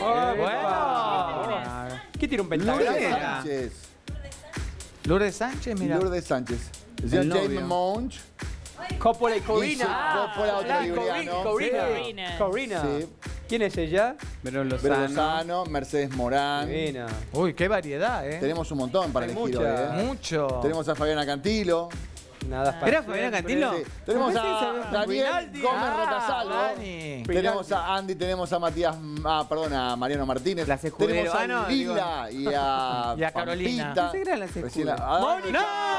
Bueno. ¿Qué tiene un Lourdes pentagrama? Sánchez. Lourdes Sánchez, mira. Lourdes Sánchez. El James novio. Monge. Coppola y Corina. Coppola, otro libriano. Corina. Corina. Sí. ¿Quién es ella? Pero Vero Lozano. Lozano, Mercedes Morán. Divina. Uy, qué variedad, ¿eh? Tenemos un montón para Hay elegir mucha. hoy, ¿eh? Mucho. Tenemos a Fabiana Cantilo. Nada para ¿Era Fabiana Cantilo? Sí. Tenemos ¿Cómo a se dice? Daniel Rinaldi. Gómez Rocasalvo. Dani. Tenemos a Andy, tenemos a Matías, a Mariano Martínez. Las Escudero. Tenemos a Ah, no, Lila y a Y a Carolina. Pampita. Pensé que eran las Recién Escudero.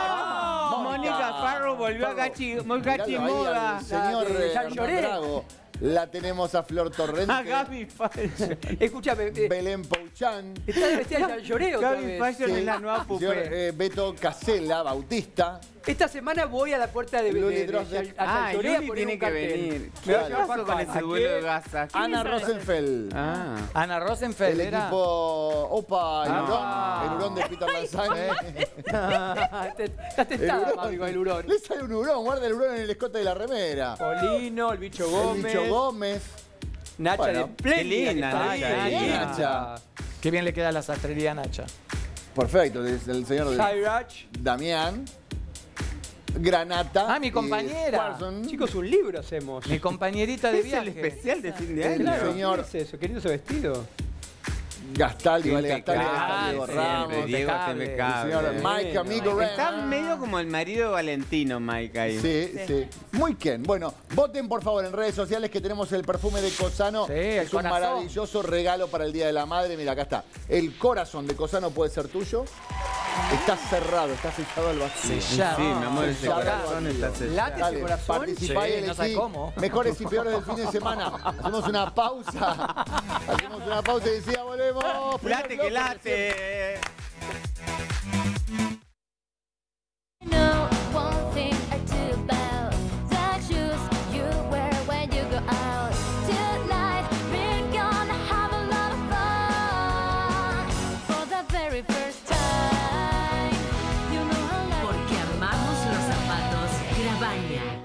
¡Mónica! ¡No! Mónica Farro volvió a Farro. Gachi Miralo ahí Moda. al señor La de Jean Lloret. Drago. La tenemos a Flor Torrente. A Gaby Fashion. Escúchame. Belén Pouchán. Está vestida de lloreo otra Gaby vez. Fashion es la nueva Pupé. Beto Casella, Bautista. Esta semana voy a la puerta de Luli Drosdek. Luli tiene que venir. Me va a ¿Qué llevar pasó con ese vuelo de Gaza? Ana Rosenfeld. Ana Rosenfeld El era. equipo. Opa, el hurón. El hurón de Peter Lanzani. Está testada, amigo, el hurón. Le sale un hurón, guarda el hurón en el escote de la remera. Polino, el bicho Gómez. El bicho Gómez. Nacha Bueno, de Espléndida. qué linda, que está ahí. Nacha. Qué bien le queda la sastrería a Nacha. Perfecto, es el señor Sairach. Damián. Granata. Mi compañera. Warson. Chicos, un libro hacemos. Mi compañerita de Es viaje. el especial de fin de año. El Claro, señor ¿qué es eso? Qué lindo ese vestido. Gastaldi, vale Impecable, Gastaldi, Diego Ramos. Diego El impecable. señor Mike Amigo Está medio como el marido de Valentino, Mike, ahí. Sí. Muy bien. Bueno, voten por favor en redes sociales que tenemos el perfume de Cosano. Sí, el es un corazón. maravilloso regalo para el Día de la Madre. Mira, acá está. El corazón de Cosano puede ser tuyo. Está cerrado, está sellado al vacío. Sellado. Sí, mi amor, ese Sellado al corazón vacío. está sellado. ¿Late ese Dale, corazón? participá y Sí, no sé elegí cómo. mejores y peores del fin de semana. Hacemos una pausa. Hacemos una pausa y decía, volvemos. Late que late. know one thing or two about the shoes you wear when you go out. Tonight we're gonna have a lot of fun for the very first time. You know I like Porque amamos los zapatos Grabaña.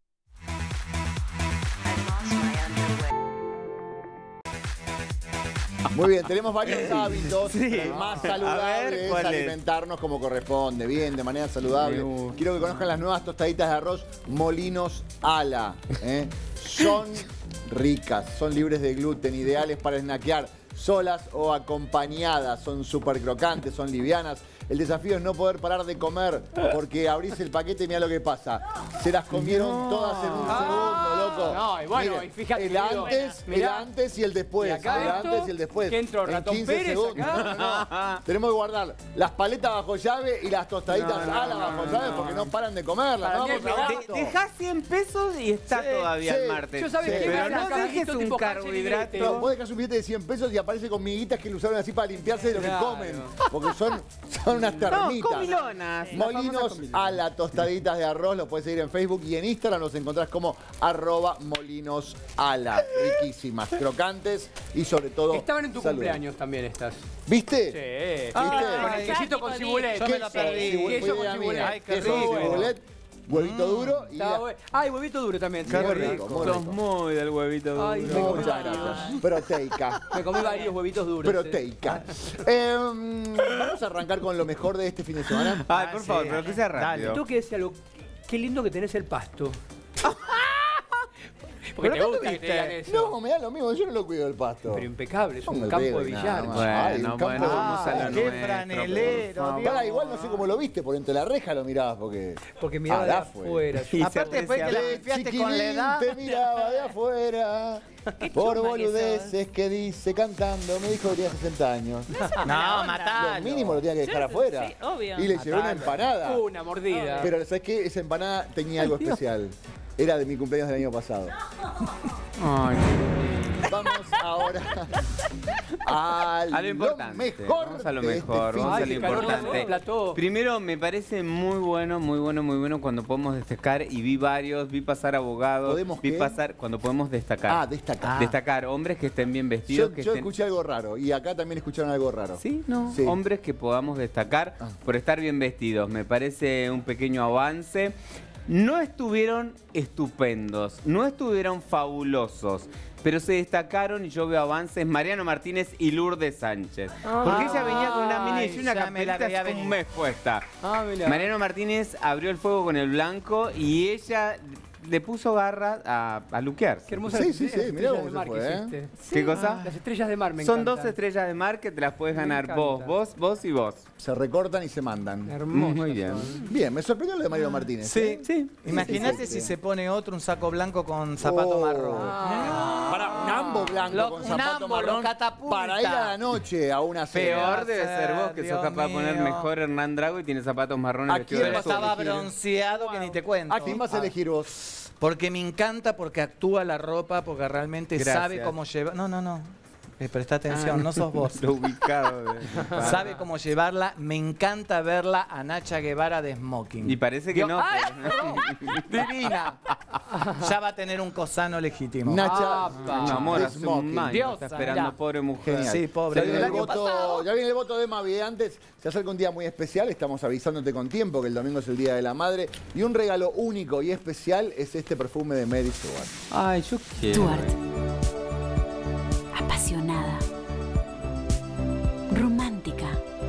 Muy bien, tenemos varios hábitos más A ver, saludables, ¿cuál es? alimentarnos como corresponde, bien, de manera saludable. Quiero que conozcan las nuevas tostaditas de arroz Molinos Ala. Son ricas, son libres de gluten, ideales para snackear, solas o acompañadas. Son súper crocantes, son livianas. El desafío es no poder parar de comer, porque abrís el paquete y mirá lo que pasa. Se las comieron todas en un segundo, loco. No, y bueno, Miren, y fíjate, el antes y el después. Y acá El esto, antes y el después. ¿qué entró, En Ratón 15 Pérez segundos. acá? No. Tenemos que guardar las paletas bajo llave y las tostaditas ala bajo llave porque no paran de comerlas. ¿No? Dejá 100 pesos y está todavía el martes. Yo sabés que Pero me no saca dejes tipo un Hansel y carbohidrato. No, vos dejás un billete de 100 pesos y aparece con miguitas que lo usaron así para limpiarse de lo que Claro. comen. Porque son unas termitas. comilonas. Molinos a la tostaditas de arroz, los puedes seguir en Facebook y en Instagram los encontrás como @molinosala. Riquísimas, crocantes y sobre todo Estaban en tu saludables. cumpleaños también estas. ¿Viste? Sí. ¿Viste? Con el quesito con cibulet. Yo me la perdí. Queso con cibulet. Ay, qué Queso, rico. cibulet, huevito duro y Estaba bueno. Ah, y huevito duro también. Qué Muy rico, muy Sos rico. muy del huevito duro. Ay, me comí Muchas varios. gracias. Proteica. Me comí varios huevitos duros. Proteica. Vamos a arrancar con lo mejor de este fin de semana. Ay, por favor, pero que sea rápido. Tengo que decir algo. Qué lindo que tenés el pasto. Porque ¿Pero te qué gusta que te tuviste? digan eso. No, me da lo mismo, yo no lo cuido el pasto. Pero impecable, es No un me campo pego de y billar. nada más. Ay, un campo de vamos a lo qué nuestro, franelero, por Dios. Pará, igual no sé cómo lo viste, por entre la reja lo mirabas, porque... Porque miraba de afuera. Y Aparte se después que la aprecia- limpiaste con la edad. Te miraba de afuera, por boludeces que dice cantando, me dijo que tenía 60 años. No, matalo. Lo mínimo lo tenía que dejar afuera. Sí, obvio. Y le llevé una empanada. Una mordida. Pero ¿sabes qué? Esa empanada tenía algo especial. Era de mi cumpleaños del año pasado. Ay, Vamos ahora a a lo importante. mejor. Vamos a lo de mejor, este fin vamos a de lo qué calor, importante. plató. Primero, me parece muy bueno cuando podemos destacar, y vi varios, vi pasar abogados, ¿Podemos vi qué? pasar cuando podemos destacar. Ah, destacar. Destacar hombres que estén bien vestidos, Yo que estén... escuché algo raro y acá también escucharon algo raro. Sí, no. Sí. Hombres que podamos destacar por estar bien vestidos. Me parece un pequeño avance. No estuvieron estupendos, no estuvieron fabulosos, pero se destacaron y yo veo avances Mariano Martínez y Lourdes Sánchez. Porque ella venía con una mini y una ya me la camperita veía hace un venir. mes puesta. Ah, mirá. Mariano Martínez abrió el fuego con el blanco y ella le puso garra a luquearse. Qué hermosa Sí, sí, sí, estrellas mirá de cómo se mar fue, que ¿eh? hiciste. ¿Qué cosa? Las estrellas de mar me Son encantan. 2 estrellas de mar que te las puedes Me ganar encanta. vos y vos. Se recortan y se mandan. Hermosas Muy bien. son. Bien, me sorprendió lo de Mario Martínez. Sí, Sí. Imagínate sí, si sí. se pone otro, un saco blanco con zapato marrón. Para un ambo blanco Lo- con un zapato ambo, lo marrón catapulta. para ir a la noche a una cena. Peor debe ser vos, que Dios sos capaz de poner mío. mejor Hernán Drago y tiene zapatos marrones ¿A vestidos quién de vas a azul. Estaba elegir? bronceado que ni te cuento. ¿A quién vas a elegir vos? Porque me encanta, porque actúa la ropa, porque realmente sabe cómo llevar. No. Presta atención, no sos vos. Lo ubicado. Sabe cómo llevarla. Me encanta verla a Nacha Guevara de smoking. Y parece que no. ¡Ay, no! Divina. Ya va a tener un cosano legítimo. Nacha, mi amor, hace un año Dios, está esperando, pobre mujer. Genial. Sí, pobre. Ya viene el voto de Mavi. Antes, se acerca un día muy especial. Estamos avisándote con tiempo que el domingo es el Día de la Madre. Y un regalo único y especial es este perfume de Mary Stuart. Ay, yo quiero. Stuart. Apasionada. Romántica.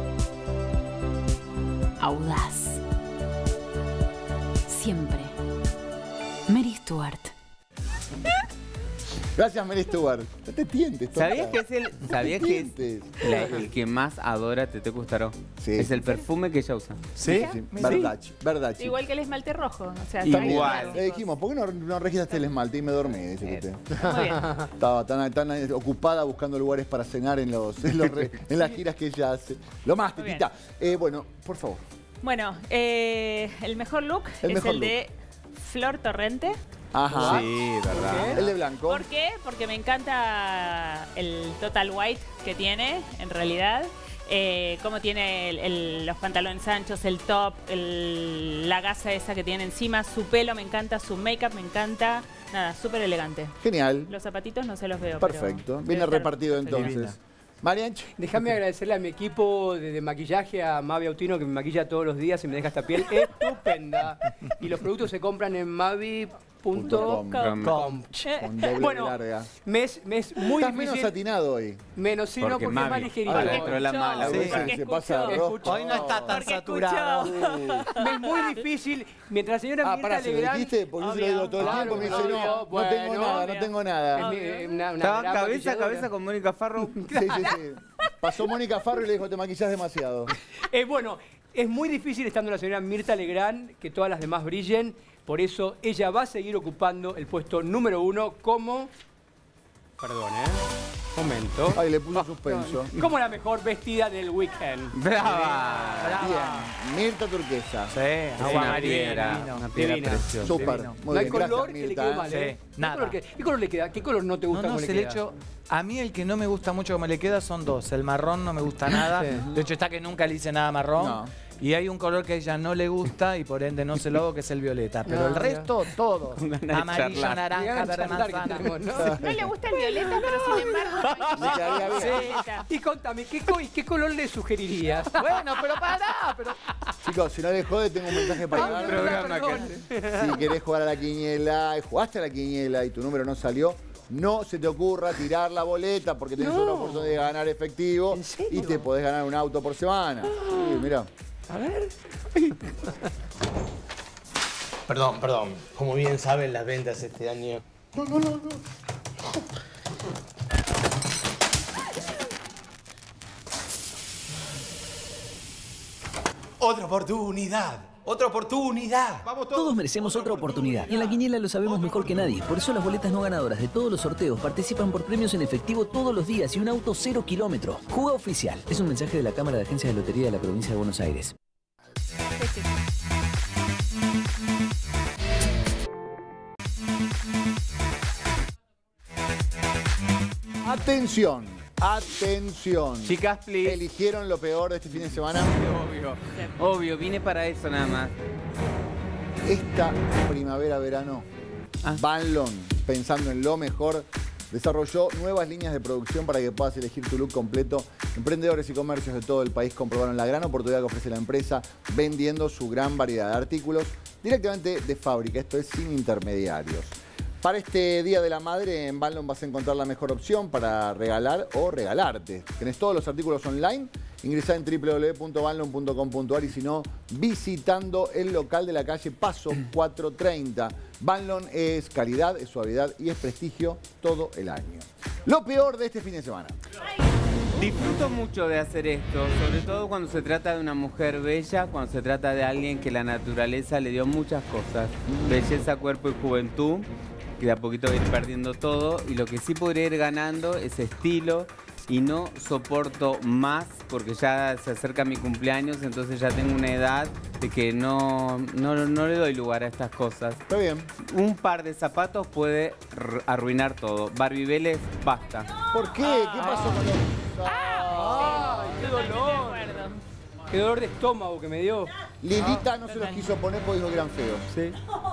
Audaz. Siempre. Mary Stuart. Gracias, Mary Stuart. No te tientes, tonta. ¿Sabías que es el que más adora Tete Custaró? Sí. Es el perfume que ella usa. ¿Sí? Verdad. Igual que el esmalte rojo. O sea, Igual. Le dijimos, ¿por qué no registraste el esmalte? Y me dormí, dice usted. Muy bien. Estaba tan ocupada buscando lugares para cenar en las giras que ella hace. Lo más, Muy Titita. Bueno, por favor. Bueno, el mejor look es el de Flor Torrente. Ajá. Sí, verdad. El de blanco. ¿Por qué? Porque me encanta el total white que tiene, en realidad. Cómo tiene los pantalones anchos, el top, la gasa esa que tiene encima, su pelo me encanta, su make-up me encanta. Nada, súper elegante. Genial. Los zapatitos no se los veo. Perfecto. pero Viene debe estar repartido perfecto. entonces. Marianchi. Déjame agradecerle a mi equipo de maquillaje, a Mavi Autino, que me maquilla todos los días y me deja esta piel estupenda. Y los productos se compran en mavi.com. Bueno, me es muy Estás difícil. menos satinado hoy. Menos, sí, no, porque es más ligerito. Se pasa de rosca. Hoy no está tan saturado. Me es muy difícil. Mientras la señora Mirta pará, ¿se lo Legrand... dijiste? Porque yo se lo digo todo el tiempo. Me dice, no tengo nada. Estaba cabeza a cabeza con Mónica Farro. Sí. Pasó Mónica Farro y le dijo, te maquillás demasiado. Bueno, es muy difícil estando la señora Mirta Legrand que todas las demás brillen. Por eso ella va a seguir ocupando el puesto número 1 como... Perdón, momento. Ay, le puso suspenso. Como la mejor vestida del weekend. ¡Brava! Bien. Mirta Turquesa. Sí, Agua María. Una piedra preciosa. Súper. No Muy hay bien. color Gracias, que le Mirta. quede mal, ¿eh? Nada. ¿Qué color le queda? ¿Qué color no te gusta cómo le se queda? le echo. A mí el que no me gusta mucho como le queda son dos. El marrón no me gusta nada. De hecho, está que nunca le hice nada marrón. No. Y hay un color que a ella no le gusta y por ende no se lo hago, que es el violeta. Pero el resto, todo. Amarillo, naranja, verde, manzana. No le gusta el violeta, pero sin embargo... Y contame, ¿qué color le sugerirías? Bueno, pero pará. Chicos, si no les jode, tengo un mensaje para dar. Si querés jugar a la quiniela, jugaste a la quiniela y tu número no salió, no se te ocurra tirar la boleta porque tenés una oportunidad de ganar efectivo y te podés ganar un auto por semana. Sí, mirá. A ver. Perdón. Como bien saben, las ventas este año... No. ¡Otra oportunidad! ¡Otra oportunidad! Todos merecemos otra oportunidad. Y en la quiniela lo sabemos mejor que nadie. Por eso las boletas no ganadoras de todos los sorteos participan por premios en efectivo todos los días y un auto 0 kilómetros. Juga oficial. Es un mensaje de la Cámara de Agencias de Lotería de la Provincia de Buenos Aires. Atención. Chicas, please. ¿Eligieron lo peor de este fin de semana? Obvio, vine para eso nada más. Esta primavera-verano, Banlon, pensando en lo mejor, desarrolló nuevas líneas de producción para que puedas elegir tu look completo. Emprendedores y comercios de todo el país comprobaron la gran oportunidad que ofrece la empresa vendiendo su gran variedad de artículos directamente de fábrica. Esto es sin intermediarios. Para este Día de la Madre, en Banlon vas a encontrar la mejor opción para regalar o regalarte. Tenés todos los artículos online. Ingresá en www.banlon.com.ar y si no, visitando el local de la calle Paso 430. Banlon es calidad, es suavidad y es prestigio todo el año. Lo peor de este fin de semana. Disfruto mucho de hacer esto, sobre todo cuando se trata de una mujer bella, cuando se trata de alguien que la naturaleza le dio muchas cosas. Belleza, cuerpo y juventud, que de a poquito va a ir perdiendo todo. Y lo que sí podría ir ganando es estilo, y no soporto más porque ya se acerca mi cumpleaños, entonces ya tengo una edad de que no le doy lugar a estas cosas. Está bien. Un par de zapatos puede arruinar todo. Barbie Vélez, basta. ¿Por qué? ¿Qué pasó con los...? ¡Ay, qué dolor! Qué dolor de estómago que me dio. Lilita no se los quiso poner porque dijo que eran feos. Sí.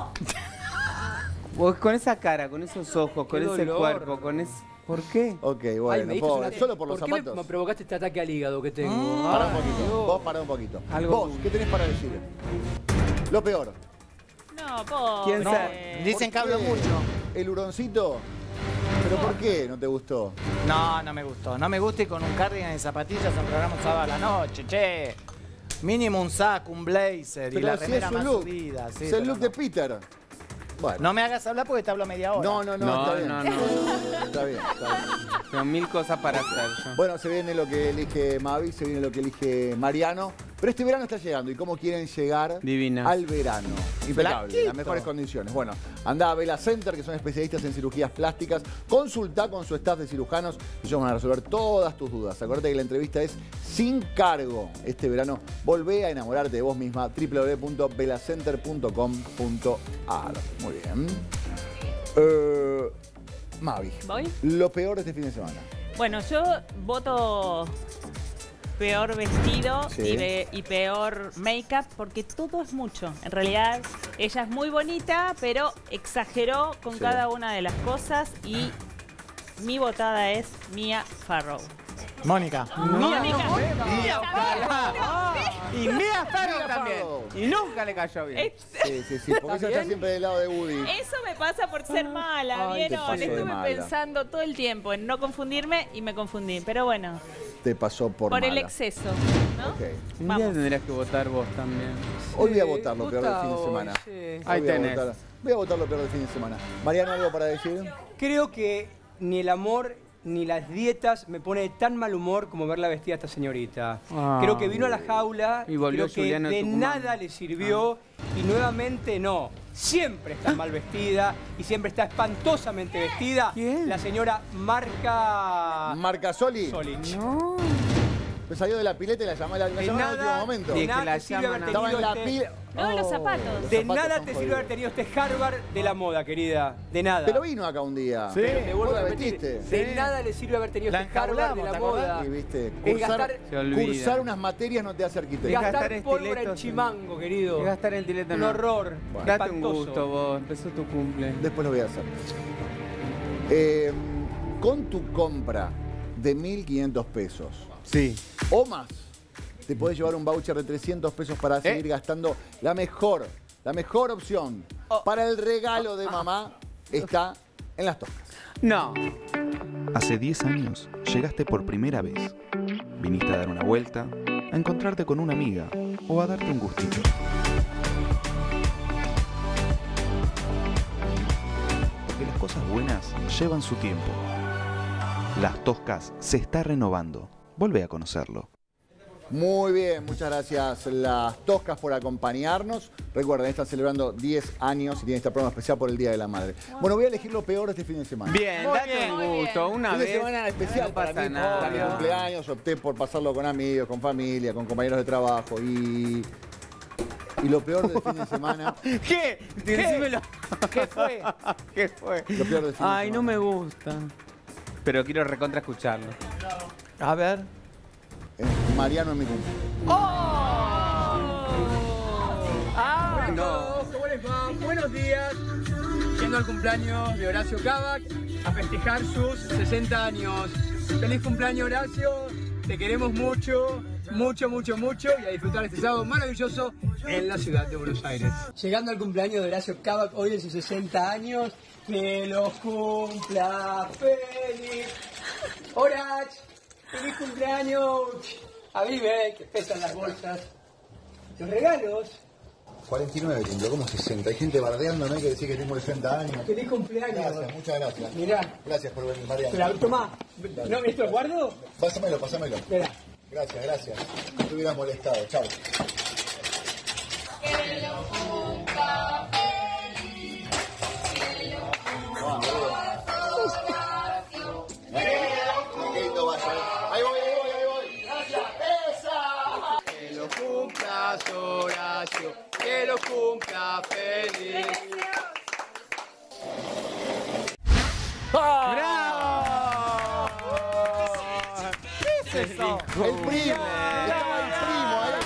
Vos con esa cara, con esos ojos, con ese cuerpo, con ese... ¿Por qué? Ok, Ay, bueno, me diste una- solo por los qué zapatos. me provocaste este ataque al hígado que tengo? Pará un Ay, poquito. Dios. Vos pará un poquito. Algo Vos, ¿qué tenés para decir? Lo peor. No, pobre. ¿Quién sabe? Dicen que hablo mucho. ¿El huroncito? ¿Pero por qué no te gustó? No, no me gustó. No me gusta ir con un cardigan y zapatillas a un programa un sábado a la noche, che. Mínimo un saco, un blazer y Pero la si remera es su más look. subida. Sí, Es el pero look no. de Peter. Bueno. No me hagas hablar porque te hablo media hora. No, está bien. No. Está bien, está bien. Tengo 1000 cosas para hacer yo. Bueno, se viene lo que elige Mavi, se viene lo que elige Mariano. Pero este verano está llegando. ¿Y cómo quieren llegar Divinas. al verano? Impecable, Blanquito. las mejores condiciones. Bueno, andá a Vela Center, que son especialistas en cirugías plásticas. Consultá con su staff de cirujanos y ellos van a resolver todas tus dudas. Acuérdate que la entrevista es sin cargo. Este verano volvé a enamorarte de vos misma. www.velacenter.com.ar. Muy bien. Mavi. ¿Voy? Lo peor de este fin de semana. Bueno, yo voto peor vestido Sí. y peor make-up porque todo es mucho. En realidad, ella es muy bonita, pero exageró con Sí. cada una de las cosas y mi votada es Mia Farrow. Mónica. Mónica. Y Mia Farrow también. Y nunca le cayó bien. Sí, porque ella está siempre del lado de Woody. Eso me pasa por ser mala, Ay, te ¿vieron? pasó de Estuve mala. pensando todo el tiempo en no confundirme y me confundí. Pero bueno, Te pasó por el mala. exceso, ¿no? Ok. Un Vamos. día tendrías que votar vos también. Hoy voy a votar lo peor del vota fin de hoy, semana. sí. Hoy Ahí voy a tenés. voy a votar lo peor del fin de semana. Mariano, ¿algo para decir? Creo que ni el amor ni las dietas me pone de tan mal humor como verla vestida a esta señorita. Ah. Creo que vino a la jaula Y volvió creo que Juliana de Tucumán. nada le sirvió y nuevamente no. Siempre está mal vestida y siempre está espantosamente vestida. ¿Quién? La señora Marca Soli. Solich. Me salió de la pileta y la llamé, la De llamé en el último nada, momento. de que nada la te sirve llaman haber Estaba en tenido la este... pila. No, los zapatos. los De zapatos nada son te sirve jodidos. haber tenido este Harvard de la moda, querida. De nada. Pero vino acá un día. Sí. Te vuelvo ¿Vos a la repetir. vestiste? De nada le sirve haber tenido La este Harvard de enjaulamos, la ¿te acordás? moda. Y viste, Es gastar, Se olvida. cursar unas materias no te hace arquitecto. gastar gastar pólvora en estiletos, chimango, querido. Y gastar en tileta Un no. horror. Date un Espantoso. gusto vos, empezó tu cumple. Después lo voy a hacer. Con tu compra de 1.500 pesos Sí. o más, te podés llevar un voucher de 300 pesos para seguir gastando la mejor opción para el regalo de mamá está en las Toscas. No. Hace 10 años llegaste por primera vez. Viniste a dar una vuelta, a encontrarte con una amiga o a darte un gustito. Porque las cosas buenas llevan su tiempo. Las Toscas se está renovando. Vuelve a conocerlo. Muy bien, muchas gracias Las Toscas por acompañarnos. Recuerden, están celebrando 10 años y tienen esta programa especial por el Día de la Madre. Bueno, voy a elegir lo peor de este fin de semana. Bien, date un gusto, una Fin de vez. semana especial no para pasa mí, nada. para mi cumpleaños. Opté por pasarlo con amigos, con familia, con compañeros de trabajo y lo peor del fin de semana. ¿Qué? Decímelo. ¿Qué fue? ¿Qué fue? Lo peor del fin de Ay, no semana. me gusta. Pero quiero recontra escucharlo. A ver. Mariano en mi cumpleaños. Hola a todos, ¿cómo les va? Buenos días. Yendo al cumpleaños de Horacio Cavac a festejar sus 60 años. Feliz cumpleaños, Horacio. Te queremos mucho, mucho, mucho, mucho y a disfrutar este sábado maravilloso en la ciudad de Buenos Aires. Llegando al cumpleaños de Horacio Cavac hoy en sus 60 años. Que los cumpla feliz. Horacio, feliz cumpleaños. A mí ve que pesan las bolsas. Los regalos. 49 cumplo, ¿cómo 60? Hay gente bardeándome que decir que tengo 60 años. Feliz cumpleaños. Gracias, muchas gracias. Mirá. Gracias por venir, Mariano. Pero tomá. ¿No, esto lo guardo? Pásamelo. Mirá. Gracias. No te hubieras molestado. Chao. Qué lindo vaya. es eso? El primo. Estaba el primo ahí.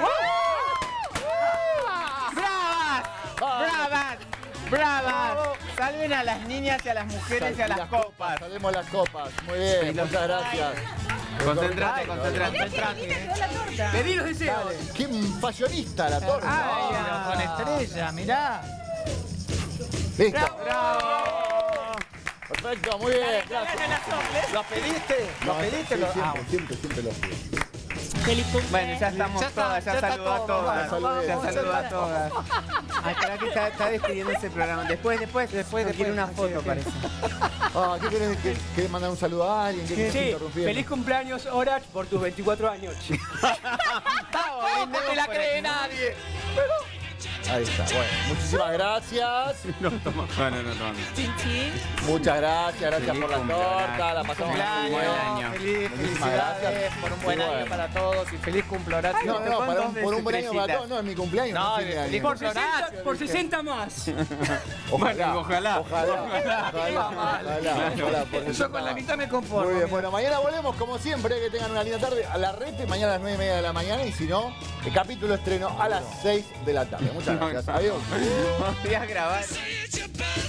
¡Bravas! ¡Bravas! Salven a las niñas y a las mujeres y a las copas. Salvemos las copas. Muy bien, muchas gracias. Concentrate. Pedí los deseos. Qué fashionista la torta. Ay, con estrella, mirá. Listo. ¡Bravo! Perfecto, muy bien. Gracias. ¿Lo pediste? ¿Lo pediste? Siempre lo pido. Feliz cumpleaños. Bueno, ya estamos todas, ya saludó a todas. Ya saludó a todas. Ay, espera que está despidiendo ese programa. Después quiero una foto, parece. ¿Qué querés? ¿Querés mandar un saludo a alguien? ¿Qué Sí, interrumpir? feliz cumpleaños, Horace, por tus 24 años. No te la cree nadie. Ahí está, bueno. Muchísimas gracias. No. Chin, chin. Muchas gracias por la torta. La pasamos muy bien. Felicidades por un buen año para todos y feliz cumpleaños. No, por un buen año para todos. No, es mi cumpleaños. No, fin de año. feliz Por 60 más. Ojalá. Yo con la mitad me conformo. Muy bien, bueno, mañana volvemos como siempre, que tengan una linda tarde a la Rete, mañana a las 9:30 de la mañana y si no, el capítulo estreno a las 6 de la tarde. Muchas gracias, adiós. Voy a grabar.